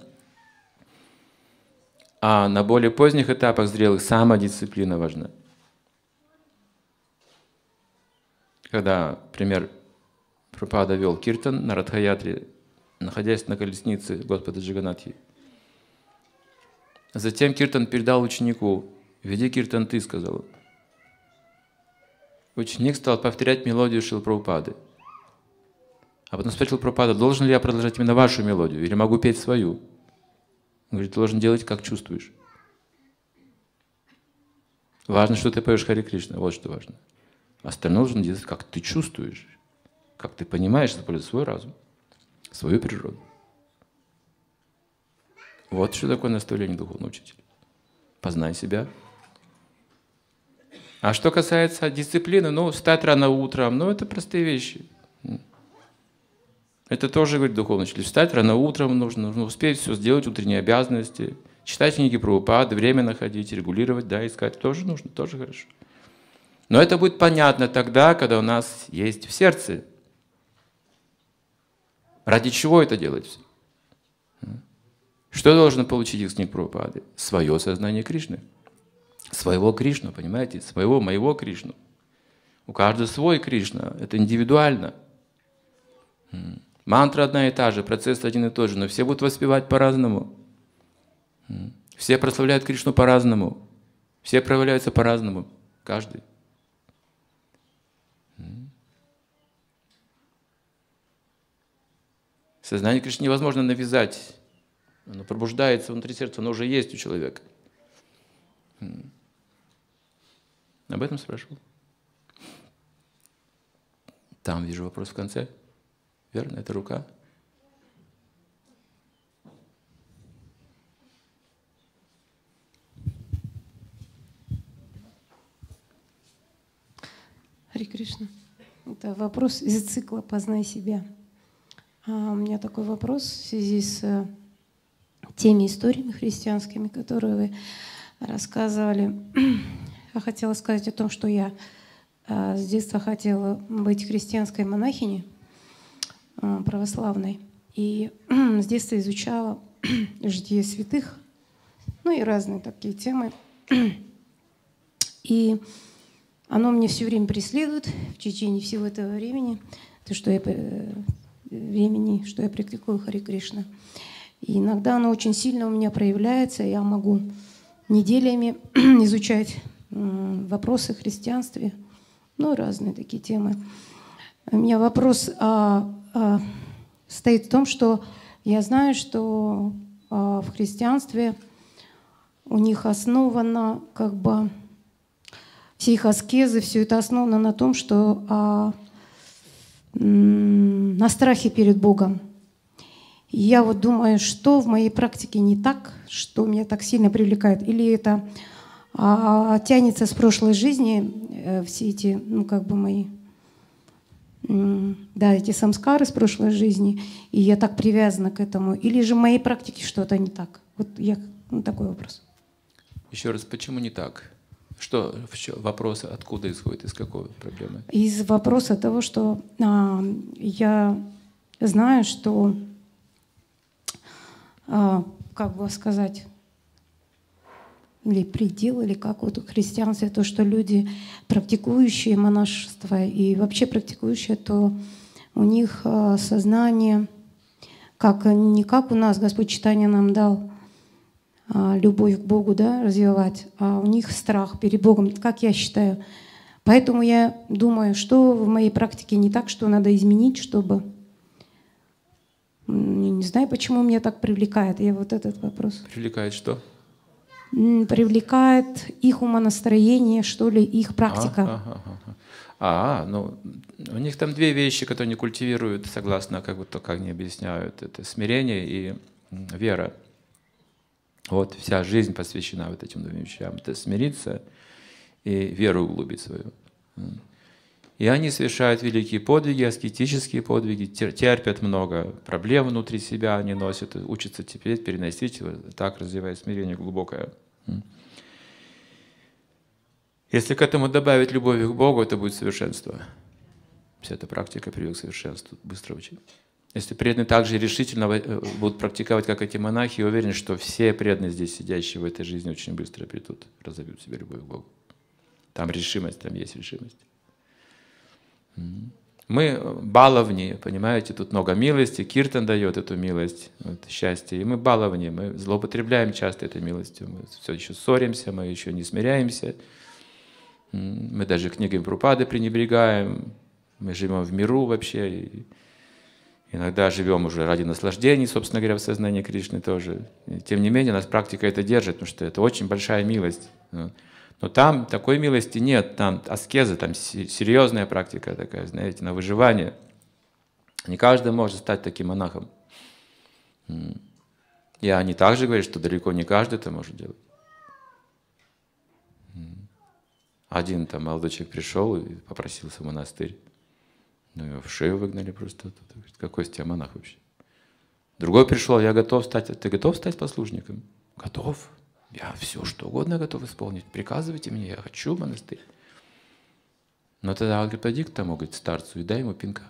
А на более поздних этапах зрелых самодисциплина важна. Когда, например, Прабхупада вел киртан на Радха-ятре, находясь на колеснице Господа Джаганатхи. Затем киртан передал ученику. «Веди киртан ты», сказал. Ученик стал повторять мелодию Шрилы Прабхупады. А потом спросил Прабхупада: должен ли я продолжать именно вашу мелодию, или могу петь свою? Он говорит: ты должен делать, как чувствуешь. Важно, что ты поешь Харе Кришна, вот что важно. Остальное нужно делать, как ты чувствуешь, как ты понимаешь, используя свой разум, свою природу. Вот что такое наставление духовного учителя. Познай себя. А что касается дисциплины, встать рано утром, это простые вещи. Это тоже, говорит духовный учитель. Встать рано утром нужно успеть все сделать, утренние обязанности, читать книги Прабхупады, время находить, регулировать, искать тоже нужно, тоже хорошо. Но это будет понятно тогда, когда у нас есть в сердце. Ради чего это делать все? Что должен получить из книг Прабхупады? Свое сознание Кришны. Своего Кришну, понимаете? Своего, моего Кришну. У каждого свой Кришна. Это индивидуально. Мантра одна и та же, процесс один и тот же, но все будут воспевать по-разному. Все прославляют Кришну по-разному. Все проявляются по-разному. Каждый. Сознание Кришны невозможно навязать. Оно пробуждается внутри сердца, оно уже есть у человека. Об этом спрашивал. Там вижу вопрос в конце. Верно? Это рука. Харе Кришна. Это вопрос из цикла «Познай себя». У меня такой вопрос в связи с теми историями христианскими, которые вы рассказывали. Я хотела сказать о том, что я с детства хотела быть христианской монахиней, православной. И с детства изучала житие святых, ну и разные такие темы. И оно мне все время преследует в течение всего этого времени, что я практикую Харе Кришна. И иногда оно очень сильно у меня проявляется, я могу неделями изучать вопросы о христианстве, ну, разные такие темы. У меня вопрос стоит в том, что я знаю, что в христианстве у них основано, как бы, все их аскезы, все это основано на том, что на страхе перед Богом. И я вот думаю, что в моей практике не так, что меня так сильно привлекает, или это тянется с прошлой жизни, все эти, ну, как бы мои, да, эти самскары с прошлой жизни, и я так привязана к этому, или же в моей практике что-то не так. Вот такой вопрос. Еще раз, почему не так? Что вопрос откуда исходит, из какой проблемы? Из вопроса того, что я знаю, что, как бы сказать, или предел, или как вот в христианстве, то, что люди, практикующие монашество и вообще практикующие, то у них сознание, не как у нас Господь читание нам дал, любовь к Богу, да, развивать, а у них страх перед Богом, как я считаю. Поэтому я думаю, что в моей практике не так, что надо изменить, чтобы... Не знаю, почему меня так привлекает. Я вот этот вопрос. Привлекает что? Привлекает их умонастроение, что ли, их практика. Ну, у них там две вещи, которые они культивируют, согласно, как они объясняют. Это смирение и вера. Вот вся жизнь посвящена вот этим двум вещам. Это смириться и веру углубить свою. И они совершают великие подвиги, аскетические подвиги, терпят много проблем внутри себя, они носят, учатся терпеть, переносить, так развивая смирение глубокое. Если к этому добавить любовь к Богу, это будет совершенство. Вся эта практика приведет к совершенству, быстро очень. Если преданные также решительно будут практиковать, как эти монахи, я уверен, что все преданные здесь сидящие в этой жизни очень быстро придут, разовьют в себе любовь к Богу. Там решимость, там есть решимость. Мы баловни, понимаете, тут много милости, Киртан дает эту милость, вот, счастье, и мы баловни, мы злоупотребляем часто этой милостью, мы все еще ссоримся, мы еще не смиряемся, мы даже книгами Прабхупады пренебрегаем, мы живем в миру вообще, и иногда живем уже ради наслаждений, собственно говоря, в сознании Кришны тоже. И тем не менее, нас практика это держит, потому что это очень большая милость. Но там такой милости нет, там аскеза, там серьезная практика такая, знаете, на выживание. Не каждый может стать таким монахом. И они также говорят, что далеко не каждый это может делать. Один там молодой человек пришел и попросился в монастырь. Ну, его в шею выгнали просто. Какой из тебя монах вообще? Другой пришел, я готов стать. Ты готов стать послушником? Готов. Я все, что угодно готов исполнить. Приказывайте мне, я хочу в монастырь. Но тогда он говорит, пойди к тому, говорит, старцу и дай ему пинка.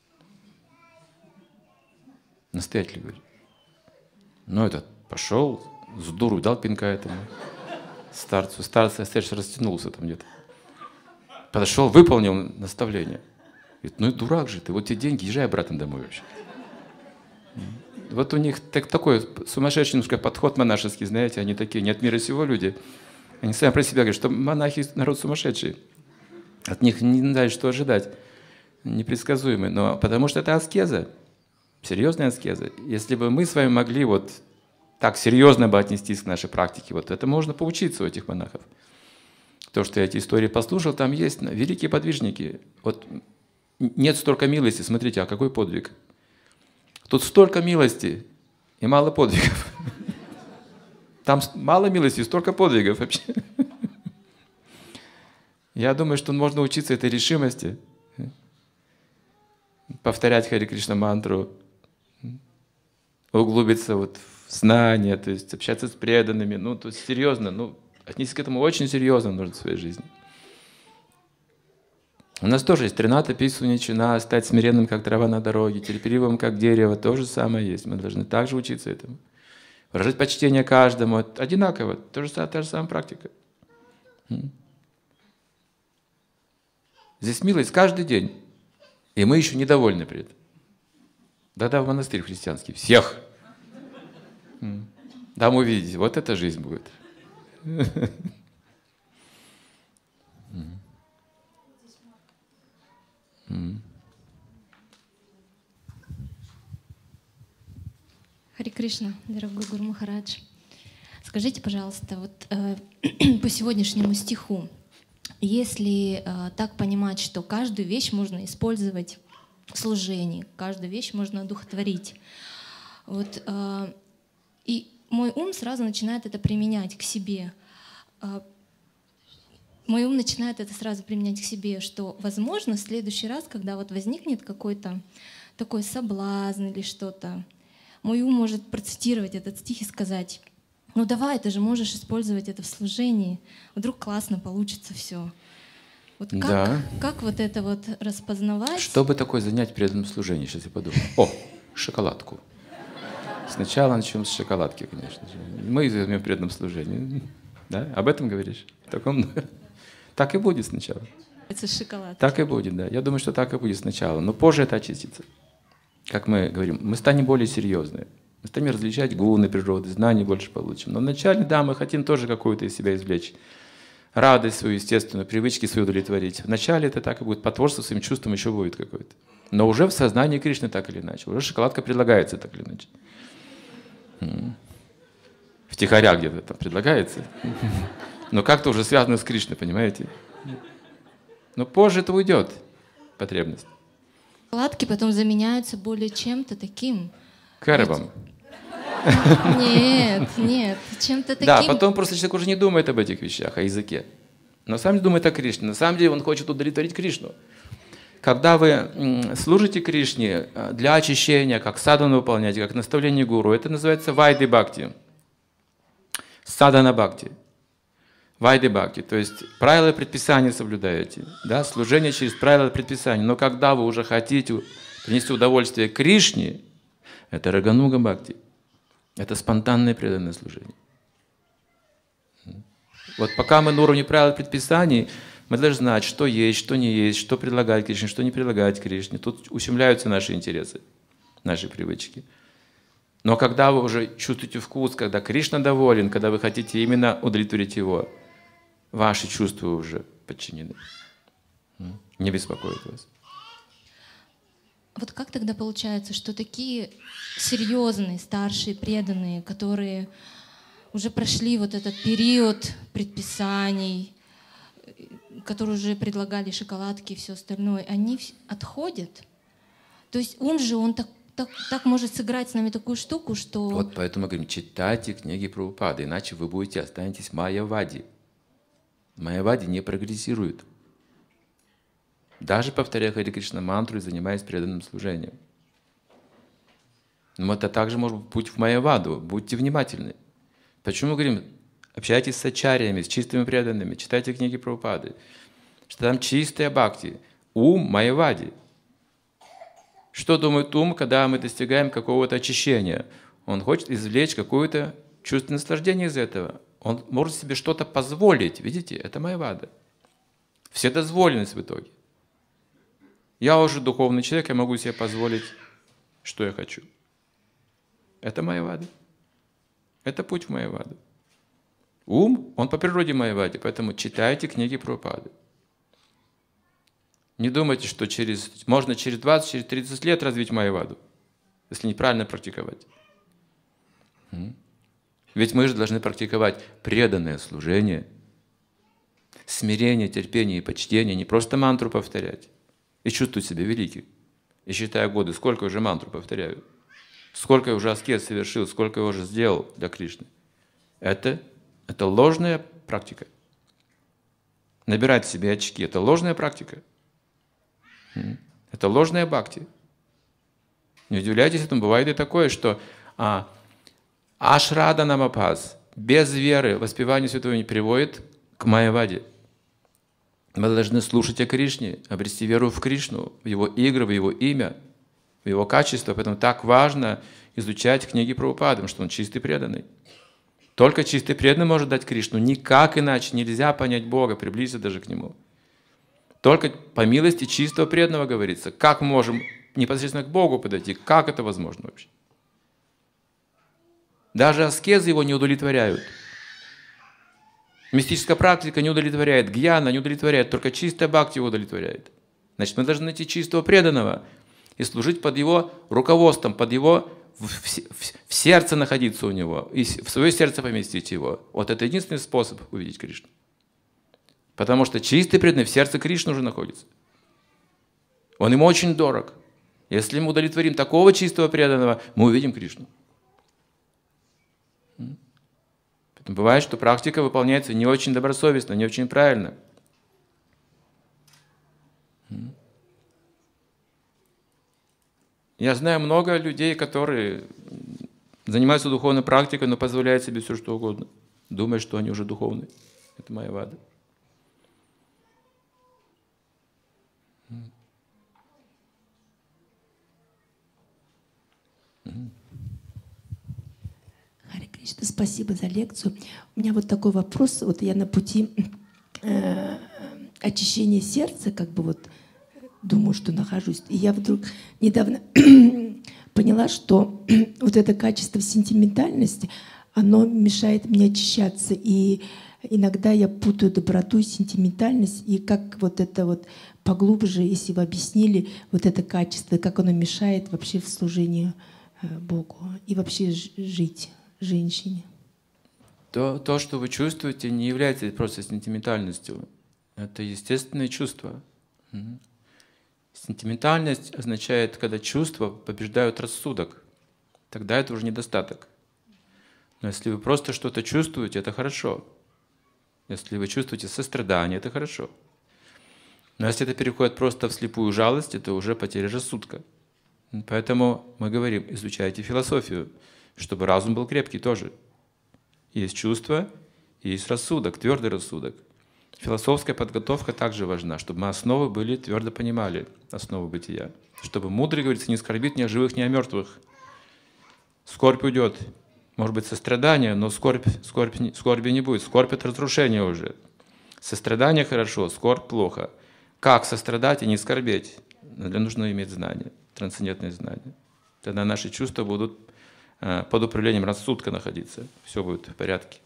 Настоятель говорит. Ну, этот пошел, с дуру дал пинка этому старцу. Старец растянулся там где-то. Подошел, выполнил наставление. Говорит, ну и дурак же ты, вот тебе деньги, езжай обратно домой вообще. Вот у них такой сумасшедший немножко подход монашеский, знаете, они такие, не от мира сего люди. Они сами про себя говорят, что монахи народ сумасшедший. От них не знаю, что ожидать. Непредсказуемый. Но потому что это аскеза, серьезная аскеза. Если бы мы с вами могли вот так серьезно бы отнестись к нашей практике, вот это можно поучиться у этих монахов. То, что я эти истории послушал, там есть великие подвижники. Вот нет столько милости, смотрите, а какой подвиг? Тут столько милости и мало подвигов. Там мало милости и столько подвигов вообще. Я думаю, что можно учиться этой решимости. повторять Хари Кришна мантру, углубиться вот в знания, то есть общаться с преданными, ну, то есть серьезно, ну, отнесись к этому очень серьезно нужно в своей жизни. У нас тоже есть Трината Пису Ничина, стать смиренным, как трава на дороге, терпеливым, как дерево, то же самое есть. Мы должны также учиться этому. Выражать почтение каждому, это одинаково, та же самая практика. Здесь милость каждый день, и мы еще недовольны при этом. Да-да, в монастырь христианский, всех. Там увидите, вот эта жизнь будет. Хари Кришна, дорогой Гуру Махарадж. Скажите, пожалуйста, вот по сегодняшнему стиху, если так понимать, что каждую вещь можно использовать в служении, каждую вещь можно одухотворить, вот, и мой ум сразу начинает это применять к себе. Мой ум начинает это сразу применять к себе, что, возможно, в следующий раз, когда вот возникнет какой-то такой соблазн или что-то, мой ум может процитировать этот стих и сказать: ну давай, ты же можешь использовать это в служении, вдруг классно получится все. Вот как, да. Как вот это вот распознавать? Чтобы такое занять в преданном служении, сейчас я подумаю. О, шоколадку. Сначала начнем с шоколадки, конечно же. Мы займем в преданном служении. Да? Об этом говоришь? Так и будет сначала. Это шоколад. Так и будет, да. Я думаю, что так и будет сначала. Но позже это очистится. Как мы говорим, мы станем более серьезны. Мы станем различать гуны природы, знаний больше получим. Но вначале, да, мы хотим тоже какую-то из себя извлечь. Радость свою, естественную, привычки свои удовлетворить. Вначале это так и будет. Потворство своим чувствам еще будет какое-то. Но уже в сознании Кришны так или иначе. Уже шоколадка предлагается так или иначе. Втихаря где-то там предлагается. Но как-то уже связано с Кришной, понимаете? Но позже это уйдет, потребность. Шоколадки потом заменяются более чем-то таким. Кэрбом. Нет, чем-то таким. Да, потом просто человек уже не думает об этих вещах, о языке. На самом деле думает о Кришне. На самом деле он хочет удовлетворить Кришну. Когда вы служите Кришне для очищения, как садану выполняете, как наставление гуру, это называется вайди бхакти. Садана бхакти. Вайди бхакти, то есть правила и предписания соблюдаете, да, служение через правила и предписания. Но когда вы уже хотите принести удовольствие Кришне, это рагануга бхакти, это спонтанное преданное служение. Вот пока мы на уровне правил и предписаний, мы должны знать, что есть, что не есть, что предлагать Кришне, что не предлагать Кришне. Тут ущемляются наши интересы, наши привычки. Но когда вы уже чувствуете вкус, когда Кришна доволен, когда вы хотите именно удовлетворить Его, ваши чувства уже подчинены. Не беспокоит вас. Вот как тогда получается, что такие серьезные, старшие, преданные, которые уже прошли вот этот период предписаний, которые уже предлагали шоколадки и все остальное, они отходят? То есть он же, он так может сыграть с нами такую штуку, что... Вот поэтому мы говорим, читайте книги Прабхупады, иначе вы останетесь майявади. Майявади не прогрессирует. Даже повторяя Хари Кришна мантру и занимаясь преданным служением. Но это также может быть путь в майяваду. Будьте внимательны. Почему мы говорим, общайтесь с ачарьями, с чистыми преданными, читайте книги Прабхупады. Что там чистая бхакти. Ум майявади. Что думает ум, когда мы достигаем какого-то очищения? Он хочет извлечь какое-то чувство наслаждения из этого. Он может себе что-то позволить. Видите, это майявада. Вседозволенность в итоге. Я уже духовный человек, я могу себе позволить, что я хочу. Это майявада. Это путь в майяваду. Ум, он по природе майявади, поэтому читайте книги Прабхупады. Не думайте, что можно через 20, через 30 лет развить майяваду, если неправильно практиковать. Ведь мы же должны практиковать преданное служение, смирение, терпение и почтение, не просто мантру повторять и чувствовать себя великим. И считая годы, сколько уже мантру повторяю, сколько я уже аскез совершил, сколько я уже сделал для Кришны. Это ложная практика. Набирать себе очки – это ложная практика. Это ложная бхакти. Не удивляйтесь этому, бывает и такое, что ашрада намапас, без веры воспевание святого не приводит к майяваде. Мы должны слушать о Кришне, обрести веру в Кришну, в Его игры, в Его имя, в Его качество. Поэтому так важно изучать книги Прабхупады, потому что он чистый преданный. Только чистый преданный может дать Кришну. Никак иначе нельзя понять Бога, приблизиться даже к Нему. Только по милости чистого преданного говорится. Как мы можем непосредственно к Богу подойти? Как это возможно вообще? Даже аскезы его не удовлетворяют. Мистическая практика не удовлетворяет, гьяна не удовлетворяет, только чистая бхакти его удовлетворяет. Значит, мы должны найти чистого преданного и служить под его руководством, под его, в сердце находиться у него, и в свое сердце поместить его. Вот это единственный способ увидеть Кришну. Потому что чистый преданный в сердце Кришны уже находится. Он ему очень дорог. Если мы удовлетворим такого чистого преданного, мы увидим Кришну. Бывает, что практика выполняется не очень добросовестно, не очень правильно. Я знаю много людей, которые занимаются духовной практикой, но позволяют себе все, что угодно, думая, что они уже духовные. Это майявада. Харе Кришна, спасибо за лекцию. У меня вот такой вопрос. Вот я на пути очищения сердца, как бы вот думаю, что нахожусь. И я вдруг недавно поняла, что вот это качество сентиментальности, оно мешает мне очищаться. И иногда я путаю доброту и сентиментальность. И как вот это вот поглубже, если вы объяснили вот это качество, как оно мешает вообще в служении Богу и вообще жить женщине. То, что вы чувствуете, не является просто сентиментальностью. Это естественные чувства. Сентиментальность означает, когда чувства побеждают рассудок. Тогда это уже недостаток. Но если вы просто что-то чувствуете, это хорошо. Если вы чувствуете сострадание, это хорошо. Но если это переходит просто в слепую жалость, это уже потеря рассудка. Поэтому мы говорим, изучайте философию, чтобы разум был крепкий тоже. Есть чувство, есть рассудок, твердый рассудок. Философская подготовка также важна, чтобы мы основы были, твердо понимали основу бытия. Чтобы мудрый, говорится, не скорбит ни о живых, ни о мертвых. Скорбь уйдет. Может быть, сострадание, но скорби не будет. Скорбь — это разрушение уже. Сострадание хорошо, скорбь плохо. Как сострадать и не скорбеть? Для нужно иметь знания, трансцендентные знания. Тогда наши чувства будут под управлением рассудка находиться. Все будет в порядке.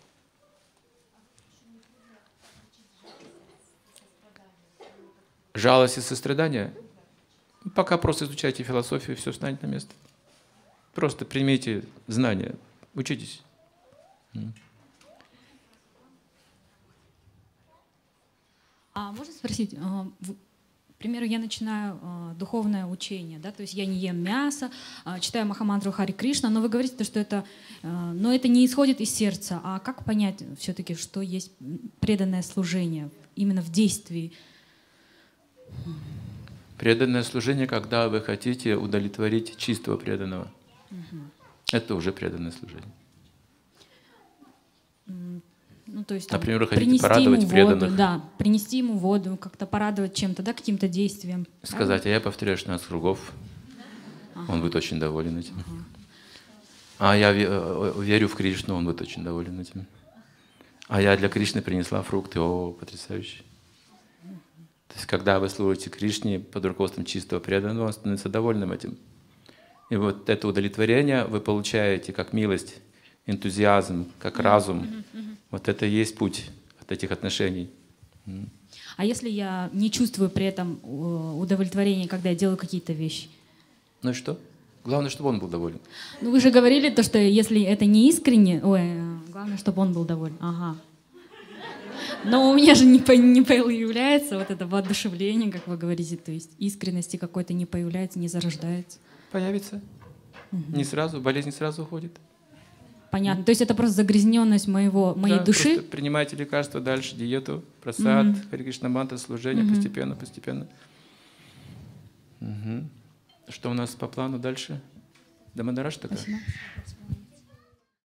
Жалость и сострадание? Пока просто изучайте философию, все станет на место. Просто примите знания, учитесь. А можно спросить, к примеру, я начинаю духовное учение, да, то есть я не ем мясо, читаю Махамантру Хари Кришна, но вы говорите, что это, но это не исходит из сердца. А как понять все-таки, что есть преданное служение именно в действии? Преданное служение, когда вы хотите удовлетворить чистого преданного. Это уже преданное служение. Ну, то есть, например, вы хотите порадовать преданных. Да, принести ему воду, как-то порадовать чем-то, да, каким-то действием. Сказать, а я повторяю 16 кругов. Он будет очень доволен этим. А я верю в Кришну, он будет очень доволен этим. А я для Кришны принесла фрукты. О, потрясающе. То есть, когда вы служите Кришне под руководством чистого преданного, он становится довольным этим. И вот это удовлетворение вы получаете как милость, энтузиазм, как разум. Вот это и есть путь от этих отношений. А если я не чувствую при этом удовлетворения, когда я делаю какие-то вещи? Ну и что? Главное, чтобы он был доволен. Ну вы же говорили то, что если это не искренне, главное, чтобы он был доволен. Ага. Но у меня же не появляется вот это воодушевление, как вы говорите, то есть искренности какой-то не появляется, не зарождается. Появится. Не сразу, болезнь не сразу уходит. Понятно. То есть это просто загрязненность моей души? Просто принимайте лекарства дальше, диету, прасад, Хари Кришна мантра, служение, постепенно. Что у нас по плану дальше? Дамадараш такая? Спасибо.